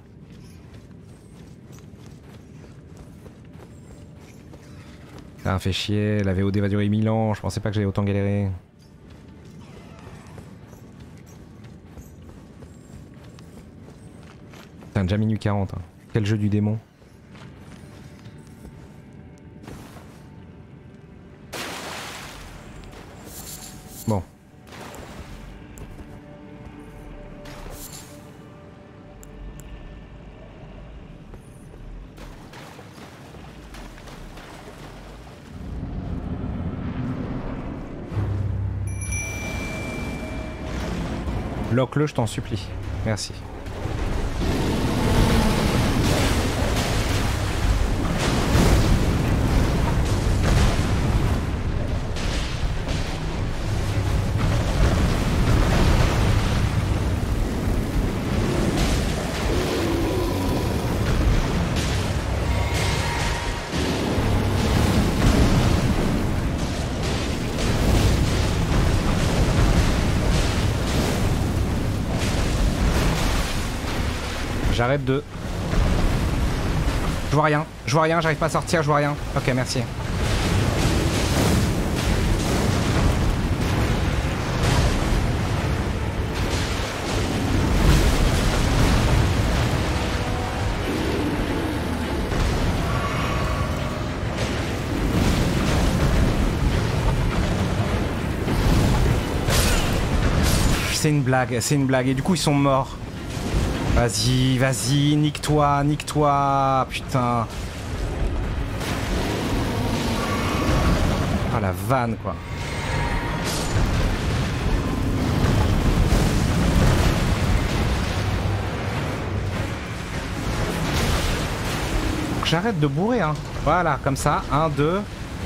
S1: Ça me fait chier, la VOD va durer 1000 ans, je pensais pas que j'allais autant galérer. Putain, déjà minuit 40, hein. Quel jeu du démon. Bon. Lock-le, je t'en supplie. Merci. J'arrête de... Je vois rien, j'arrive pas à sortir, je vois rien. Ok, merci. C'est une blague, c'est une blague. Et du coup, ils sont morts. Vas-y, vas-y, nique-toi, putain. Ah la vanne quoi. J'arrête de bourrer hein. Voilà, comme ça, 1, 2.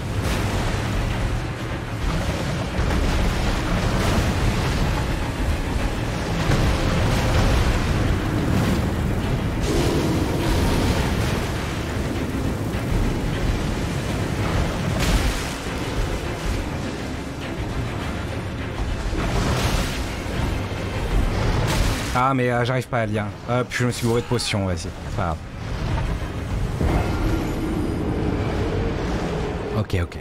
S1: Ah mais j'arrive pas à lire. Hop, je me suis bourré de potions, vas-y. C'est pas grave. Ok, ok.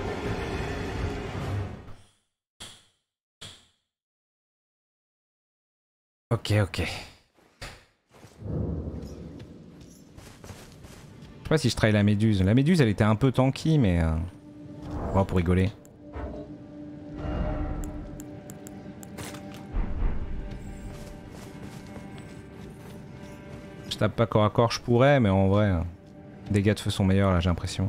S1: Ok, ok. Je sais pas si je try la méduse. La méduse elle était un peu tanky mais... Bon, pour rigoler. Je tape pas corps à corps, je pourrais, mais en vrai, dégâts de feu sont meilleurs là, j'ai l'impression.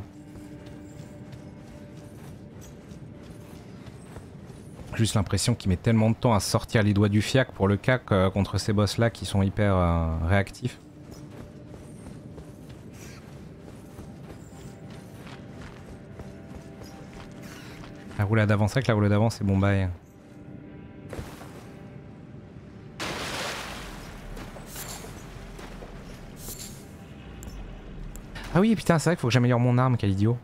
S1: Juste l'impression qu'il met tellement de temps à sortir les doigts du fiac pour le cac contre ces boss là qui sont hyper réactifs. La roulade d'avant, c'est vrai que la roulade d'avant c'est bon bail. Ah oui, putain, c'est vrai qu'il faut que j'améliore mon arme, quel idiot.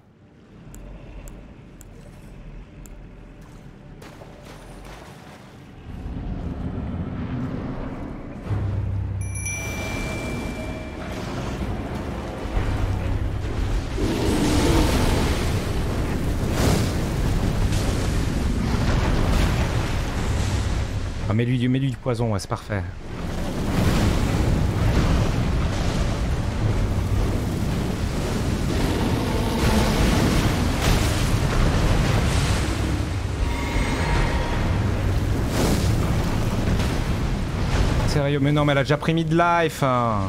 S1: Ah, mets-lui du poison, ouais, c'est parfait. Sérieux, mais non, mais elle a déjà pris mid-life. Hein.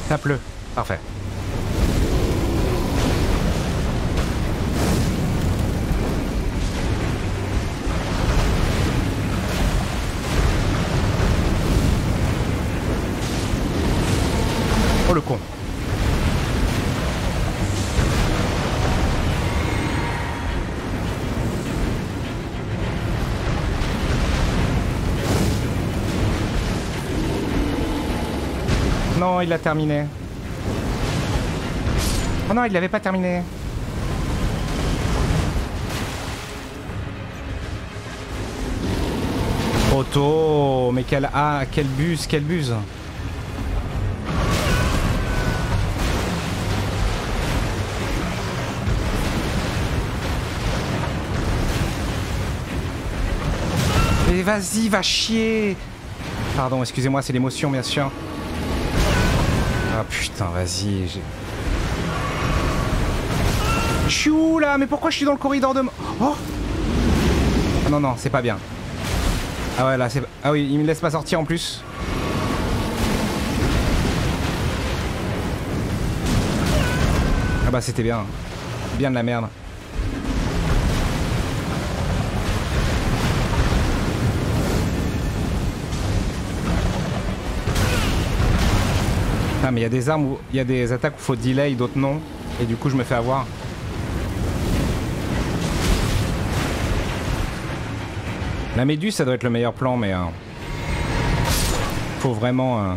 S1: Tape-le. Parfait. Oh le con. Non, il l'a terminé. Oh non, il l'avait pas terminé. Otto, mais quel buse, quelle buse. Mais vas-y, va chier. Pardon, excusez-moi, c'est l'émotion, bien sûr. Ah putain, vas-y. Je suis où là? Mais pourquoi je suis dans le corridor de... Oh ah, non, non, c'est pas bien. Ah ouais, là, c'est... Ah oui, il me laisse pas sortir en plus. Ah bah c'était bien. Bien de la merde. Ah mais il y a des armes où... Il y a des attaques où il faut delay, d'autres non. Et du coup je me fais avoir. La méduse ça doit être le meilleur plan mais... faut vraiment...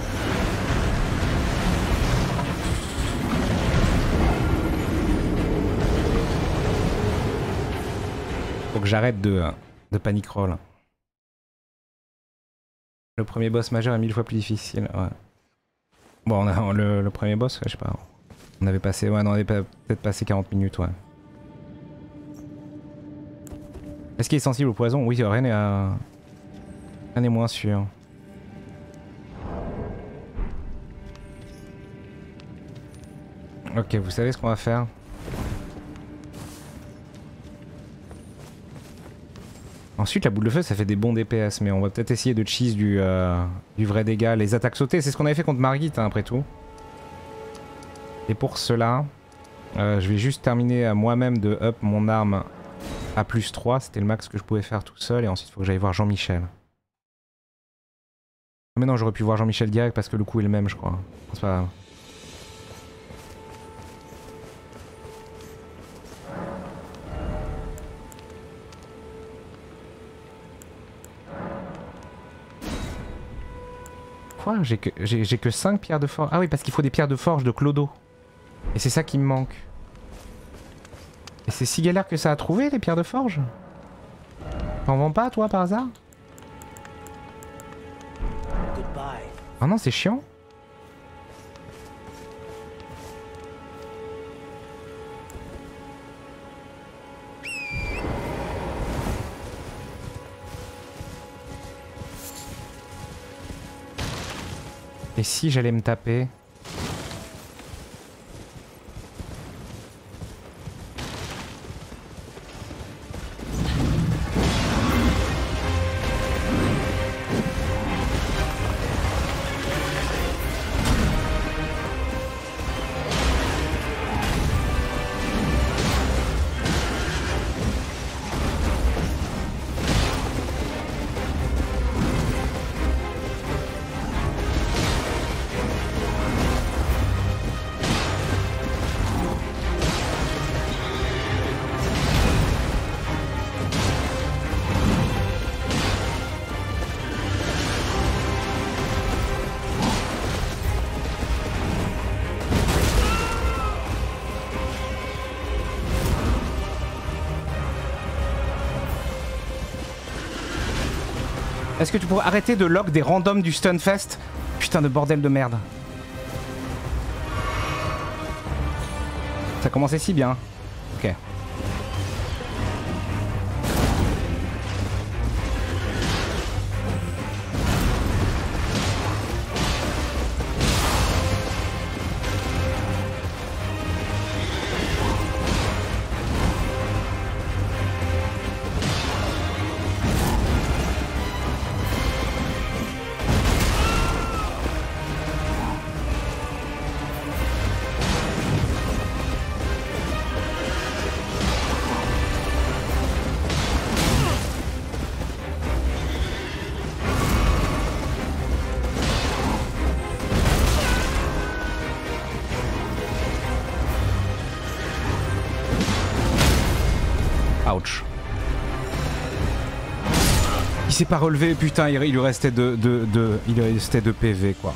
S1: Faut que j'arrête de panic roll. Le premier boss majeur est 1000 fois plus difficile, ouais. Bon, on a le premier boss, je sais pas. On avait passé, ouais, non, on avait peut-être passé 40 minutes, ouais. Est-ce qu'il est sensible au poison? Oui, rien n'est moins sûr. Ok, vous savez ce qu'on va faire? Ensuite, la boule de feu, ça fait des bons DPS, mais on va peut-être essayer de cheese du vrai dégât. Les attaques sautées, c'est ce qu'on avait fait contre Margit, hein, après tout. Et pour cela, je vais juste terminer à moi-même de up mon arme à +3. C'était le max que je pouvais faire tout seul. Et ensuite, il faut que j'aille voir Jean-Michel. Mais non, j'aurais pu voir Jean-Michel direct parce que le coup est le même, je crois. C'est pas grave. Quoi? J'ai que 5 pierres de forge. Ah oui, parce qu'il faut des pierres de forge de Clodo. Et c'est ça qui me manque. Et c'est si galère que ça a trouvé les pierres de forge? T'en vends pas toi par hasard? Ah non, c'est chiant. Et si j'allais me taper? Est-ce que tu pourrais arrêter de log des randoms du Stunfest? Putain de bordel de merde. Ça commençait si bien. Ok. Ouch. Il s'est pas relevé, putain, il lui restait il lui restait 2 PV quoi.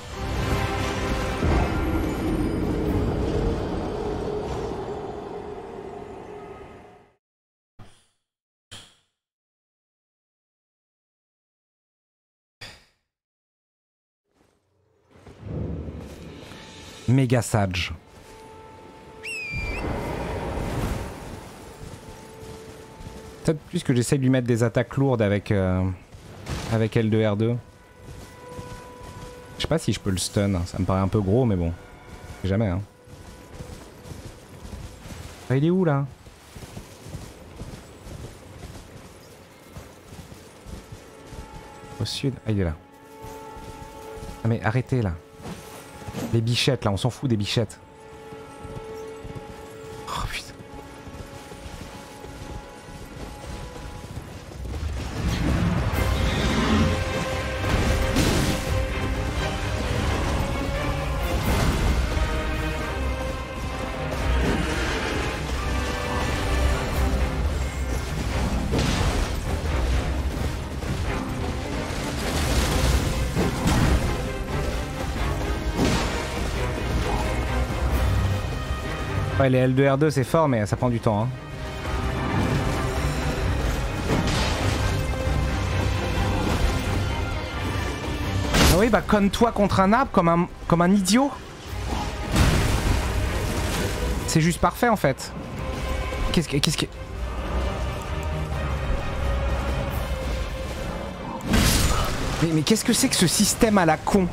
S1: Méga sage. Peut-être plus que j'essaie de lui mettre des attaques lourdes avec avec L2R2. Je sais pas si je peux le stun, ça me paraît un peu gros mais bon. Jamais hein. Ah, il est où là? Au sud? Ah il est là. Ah mais arrêtez là. Les bichettes là, on s'en fout des bichettes. Oh putain. Ouais, les L2R2 c'est fort mais ça prend du temps hein. Ah oui bah conne-toi contre un arbre comme un idiot. C'est juste parfait en fait. Qu'est-ce que... Mais qu'est-ce que c'est que ce système à la con?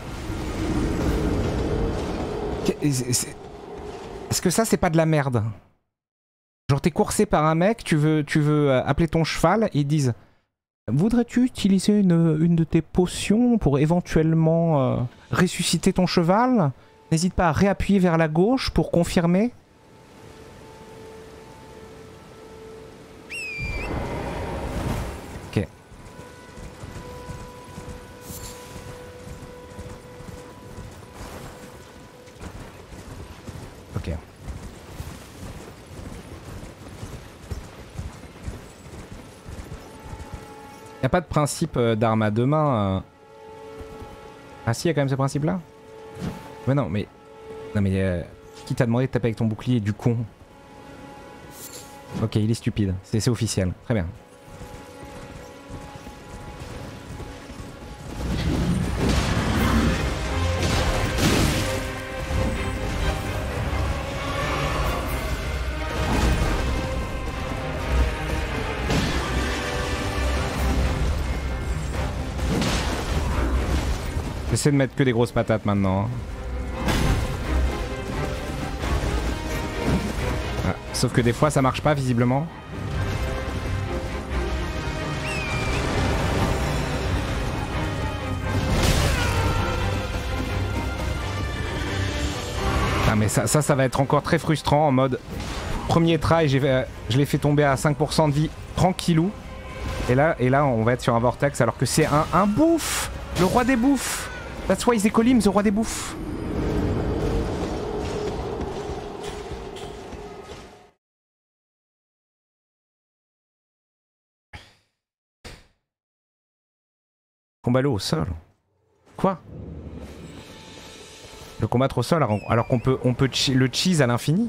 S1: Est-ce que ça c'est pas de la merde? Genre t'es coursé par un mec, tu veux appeler ton cheval et ils disent voudrais-tu utiliser une de tes potions pour éventuellement ressusciter ton cheval? N'hésite pas à réappuyer vers la gauche pour confirmer. Ok. Ok. Y a pas de principe d'arme à deux mains. Ah si, y a quand même ce principe là. Mais non mais... Non mais... Qui t'a demandé de taper avec ton bouclier du con? Ok, il est stupide. C'est officiel. Très bien. J'essaie de mettre que des grosses patates maintenant. Ah, sauf que des fois ça marche pas visiblement. Ah mais ça va être encore très frustrant en mode premier try, je l'ai fait tomber à 5% de vie tranquillou. Et là on va être sur un vortex alors que c'est un bouffe, le roi des bouffes. That's why they call him the roi des bouffes. Combat-le au sol. Quoi? Le combattre au sol alors qu'on peut le cheese à l'infini?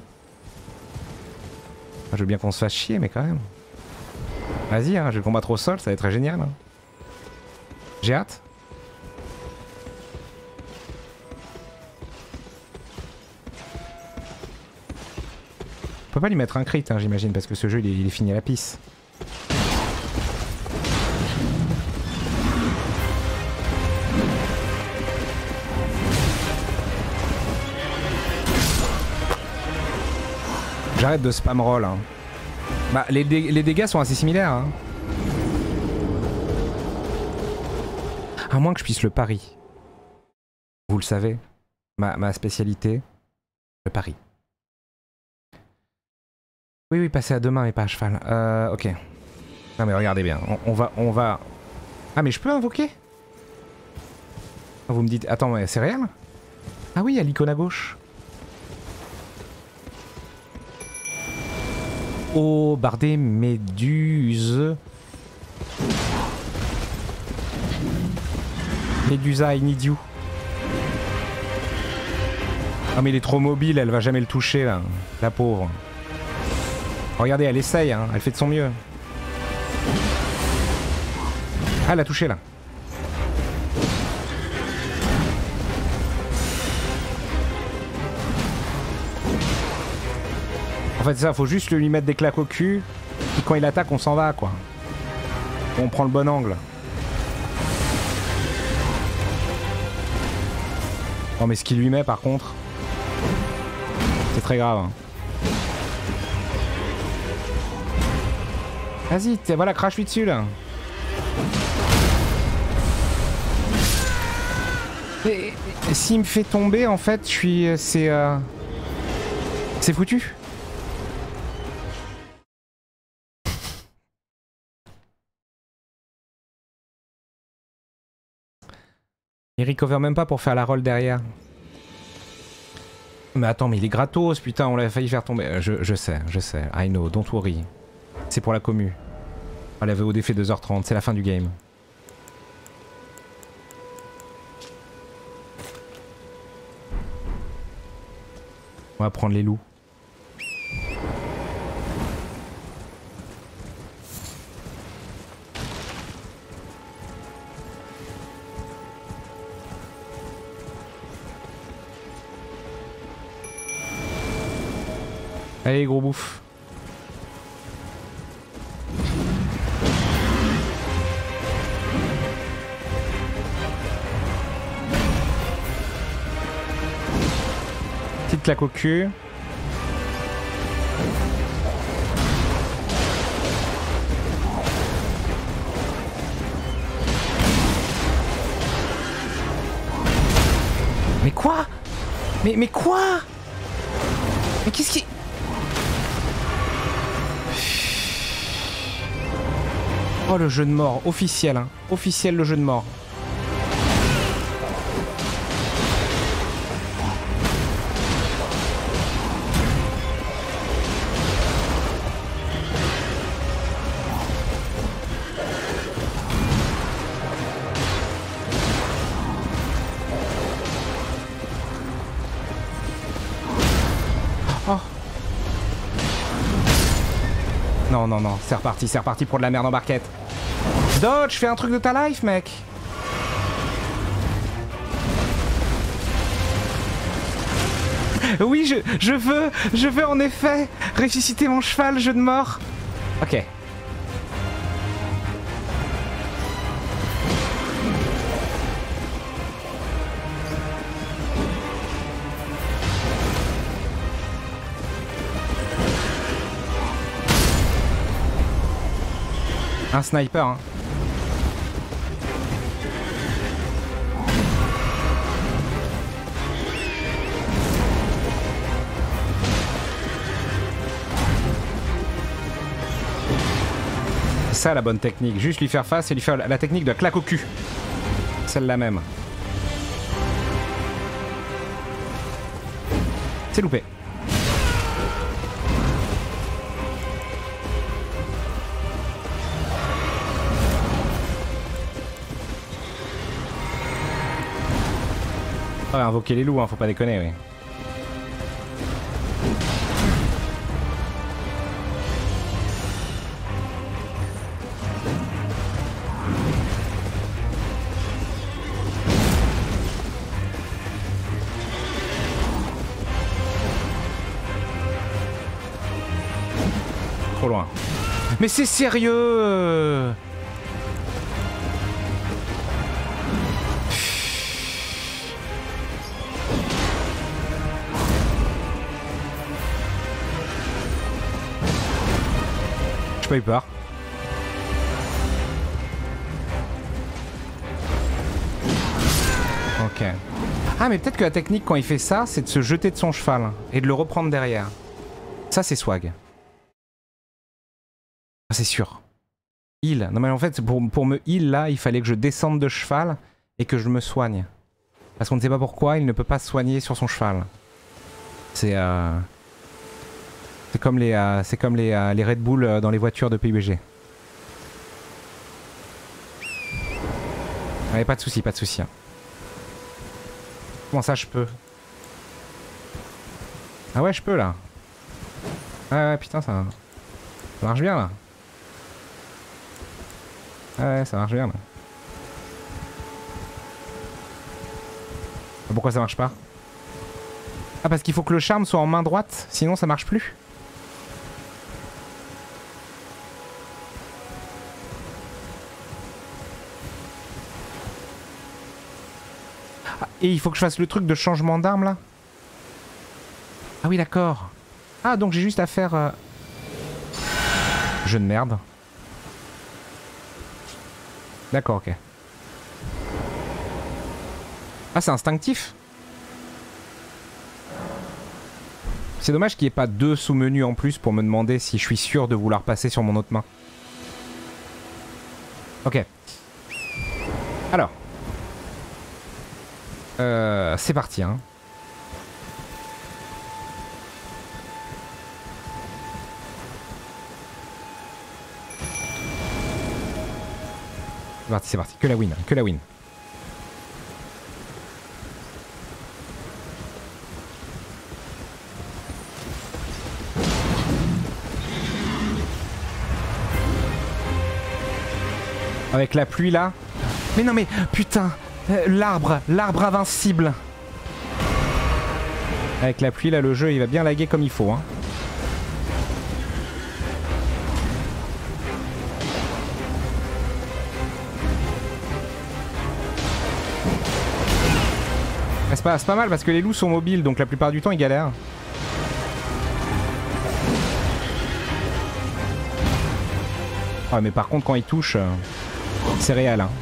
S1: Je veux bien qu'on se fasse chier mais quand même. Vas-y hein, je vais le combattre au sol, ça va être très génial. Hein. J'ai hâte. On peut pas lui mettre un crit hein, j'imagine parce que ce jeu il est fini à la pisse. J'arrête de spam roll hein. Bah les dégâts sont assez similaires hein. À moins que je puisse le pari. Vous le savez, ma spécialité, le pari. Oui, passer à deux mains et pas à cheval. Ok. Non mais regardez bien, on va... Ah mais je peux invoquer? Vous me dites... Attends, mais c'est réel? Ah oui, il y a l'icône à gauche. oh, bardé, méduse. Médusa, I need you. Ah mais il est trop mobile, elle va jamais le toucher là, la pauvre. Regardez, elle essaye, hein, elle fait de son mieux. Ah, elle a touché là. En fait ça, faut juste lui mettre des claques au cul, et quand il attaque on s'en va quoi. On prend le bon angle. Oh mais ce qu'il lui met par contre, c'est très grave. Hein. Vas-y, voilà, crache-lui dessus là. Et s'il me fait tomber, en fait, je suis... c'est foutu. Il recover même pas pour faire la roll derrière. Mais attends, mais il est gratos, putain, on l'a failli faire tomber. Je sais, I know, don't worry. C'est pour la commu. Elle avait au défi 2h30, c'est la fin du game. On va prendre les loups. Allez gros bouffe. Petite claque au cul. Mais quoi? Mais quoi? Mais qu'est-ce qui... Oh le jeu de mort, officiel hein. Officiel le jeu de mort. Oh. Non non non, c'est reparti pour de la merde en barquette. Dodge, fais un truc de ta life, mec. Oui, je veux en effet ressusciter mon cheval, jeu de mort. Ok. Un sniper, hein. Ça la bonne technique, juste lui faire face et lui faire la technique de claque au cul. Celle-là même. C'est loupé. Ah ouais, invoquer les loups, hein, faut pas déconner, oui. Trop loin. Mais c'est sérieux? J'ai pas eu peur. Ok. Ah mais peut-être que la technique quand il fait ça, c'est de se jeter de son cheval et de le reprendre derrière. Ça c'est swag. Ah, c'est sûr. Heal. Non mais en fait pour me heal là, il fallait que je descende de cheval et que je me soigne. Parce qu'on ne sait pas pourquoi il ne peut pas se soigner sur son cheval. C'est C'est comme les Red Bull dans les voitures de PUBG. Allez, pas de soucis, pas de soucis. Hein. Comment ça je peux? Ah ouais, je peux là. Ouais, putain, ça marche bien là. Ouais, ça marche bien là. Pourquoi ça marche pas? Ah, parce qu'il faut que le charme soit en main droite, sinon ça marche plus. Ah, et il faut que je fasse le truc de changement d'arme là? Ah oui, d'accord. Ah, donc j'ai juste à faire... Jeu de merde. D'accord, ok. Ah, c'est instinctif. C'est dommage qu'il n'y ait pas 2 sous-menus en plus pour me demander si je suis sûr de vouloir passer sur mon autre main. Ok. Alors. C'est parti, hein. C'est parti, c'est parti. Que la win, que la win. Avec la pluie là. Mais non mais putain, l'arbre invincible. Avec la pluie là, le jeu il va bien laguer comme il faut, hein. C'est pas mal parce que les loups sont mobiles, donc la plupart du temps ils galèrent. Ah mais par contre quand ils touchent, c'est réel, hein.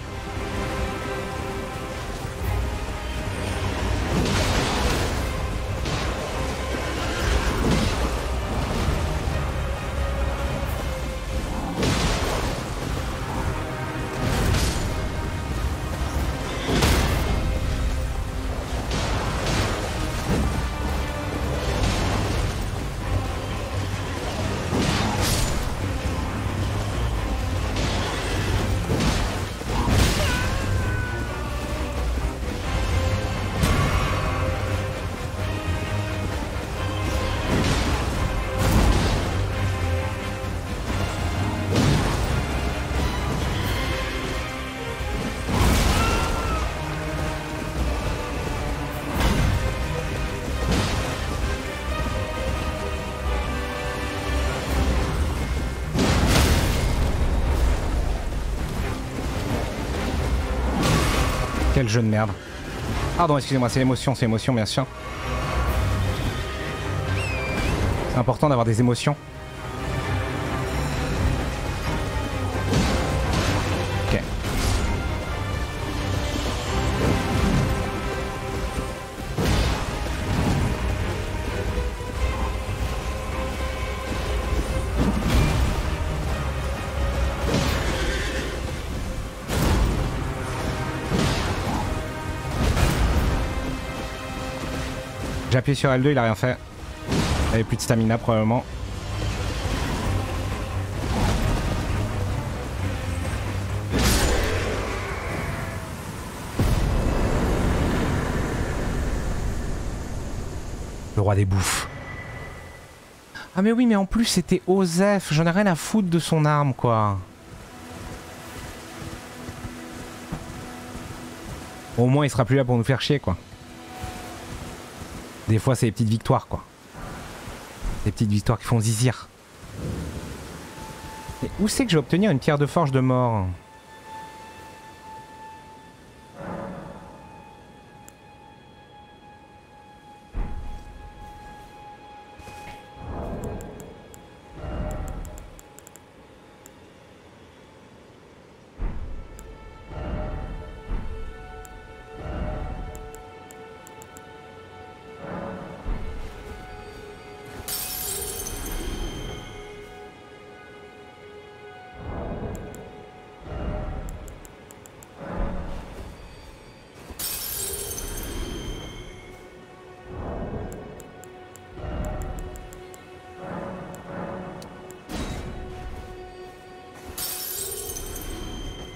S1: Quel jeu de merde. Pardon, excusez-moi, c'est l'émotion bien sûr. C'est important d'avoir des émotions. Ok. J'ai appuyé sur L2, il a rien fait. Il avait plus de stamina probablement. Le roi des bouffes. Ah mais oui, mais en plus c'était Osef. J'en ai rien à foutre de son arme, quoi. Au moins il sera plus là pour nous faire chier, quoi. Des fois c'est des petites victoires, quoi. Des petites victoires qui font zizir. Et où c'est que je vais obtenir une pierre de forge de mort?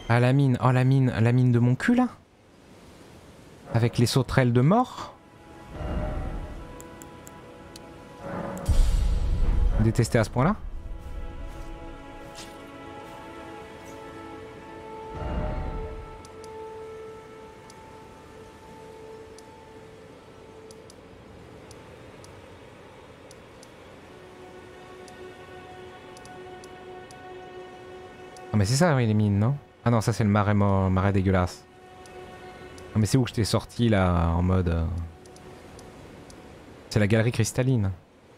S1: Ah la mine, oh la mine de mon cul là. Avec les sauterelles de mort. Détesté à ce point-là. Ah mais c'est ça oui les mines non? Ah non ça c'est le marais, marais dégueulasse. Ah mais c'est où que je t'ai sorti là en mode... C'est la galerie cristalline.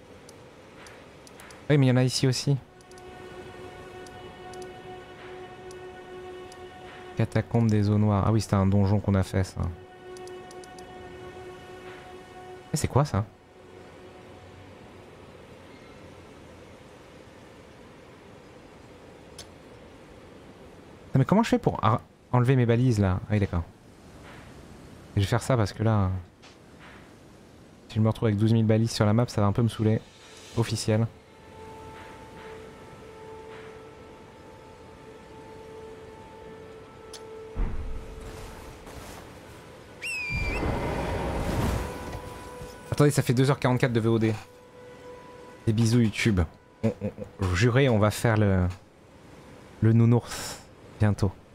S1: Oui mais il y en a ici aussi. Catacombes des eaux noires. Ah oui c'était un donjon qu'on a fait ça. Eh, c'est quoi ça? Mais comment je fais pour enlever mes balises là? Ah oui d'accord. Je vais faire ça parce que là... Si je me retrouve avec 12 000 balises sur la map ça va un peu me saouler. Officiel. Attendez ça fait 2h44 de VOD. Des bisous YouTube. Juré on va faire le nounours bientôt.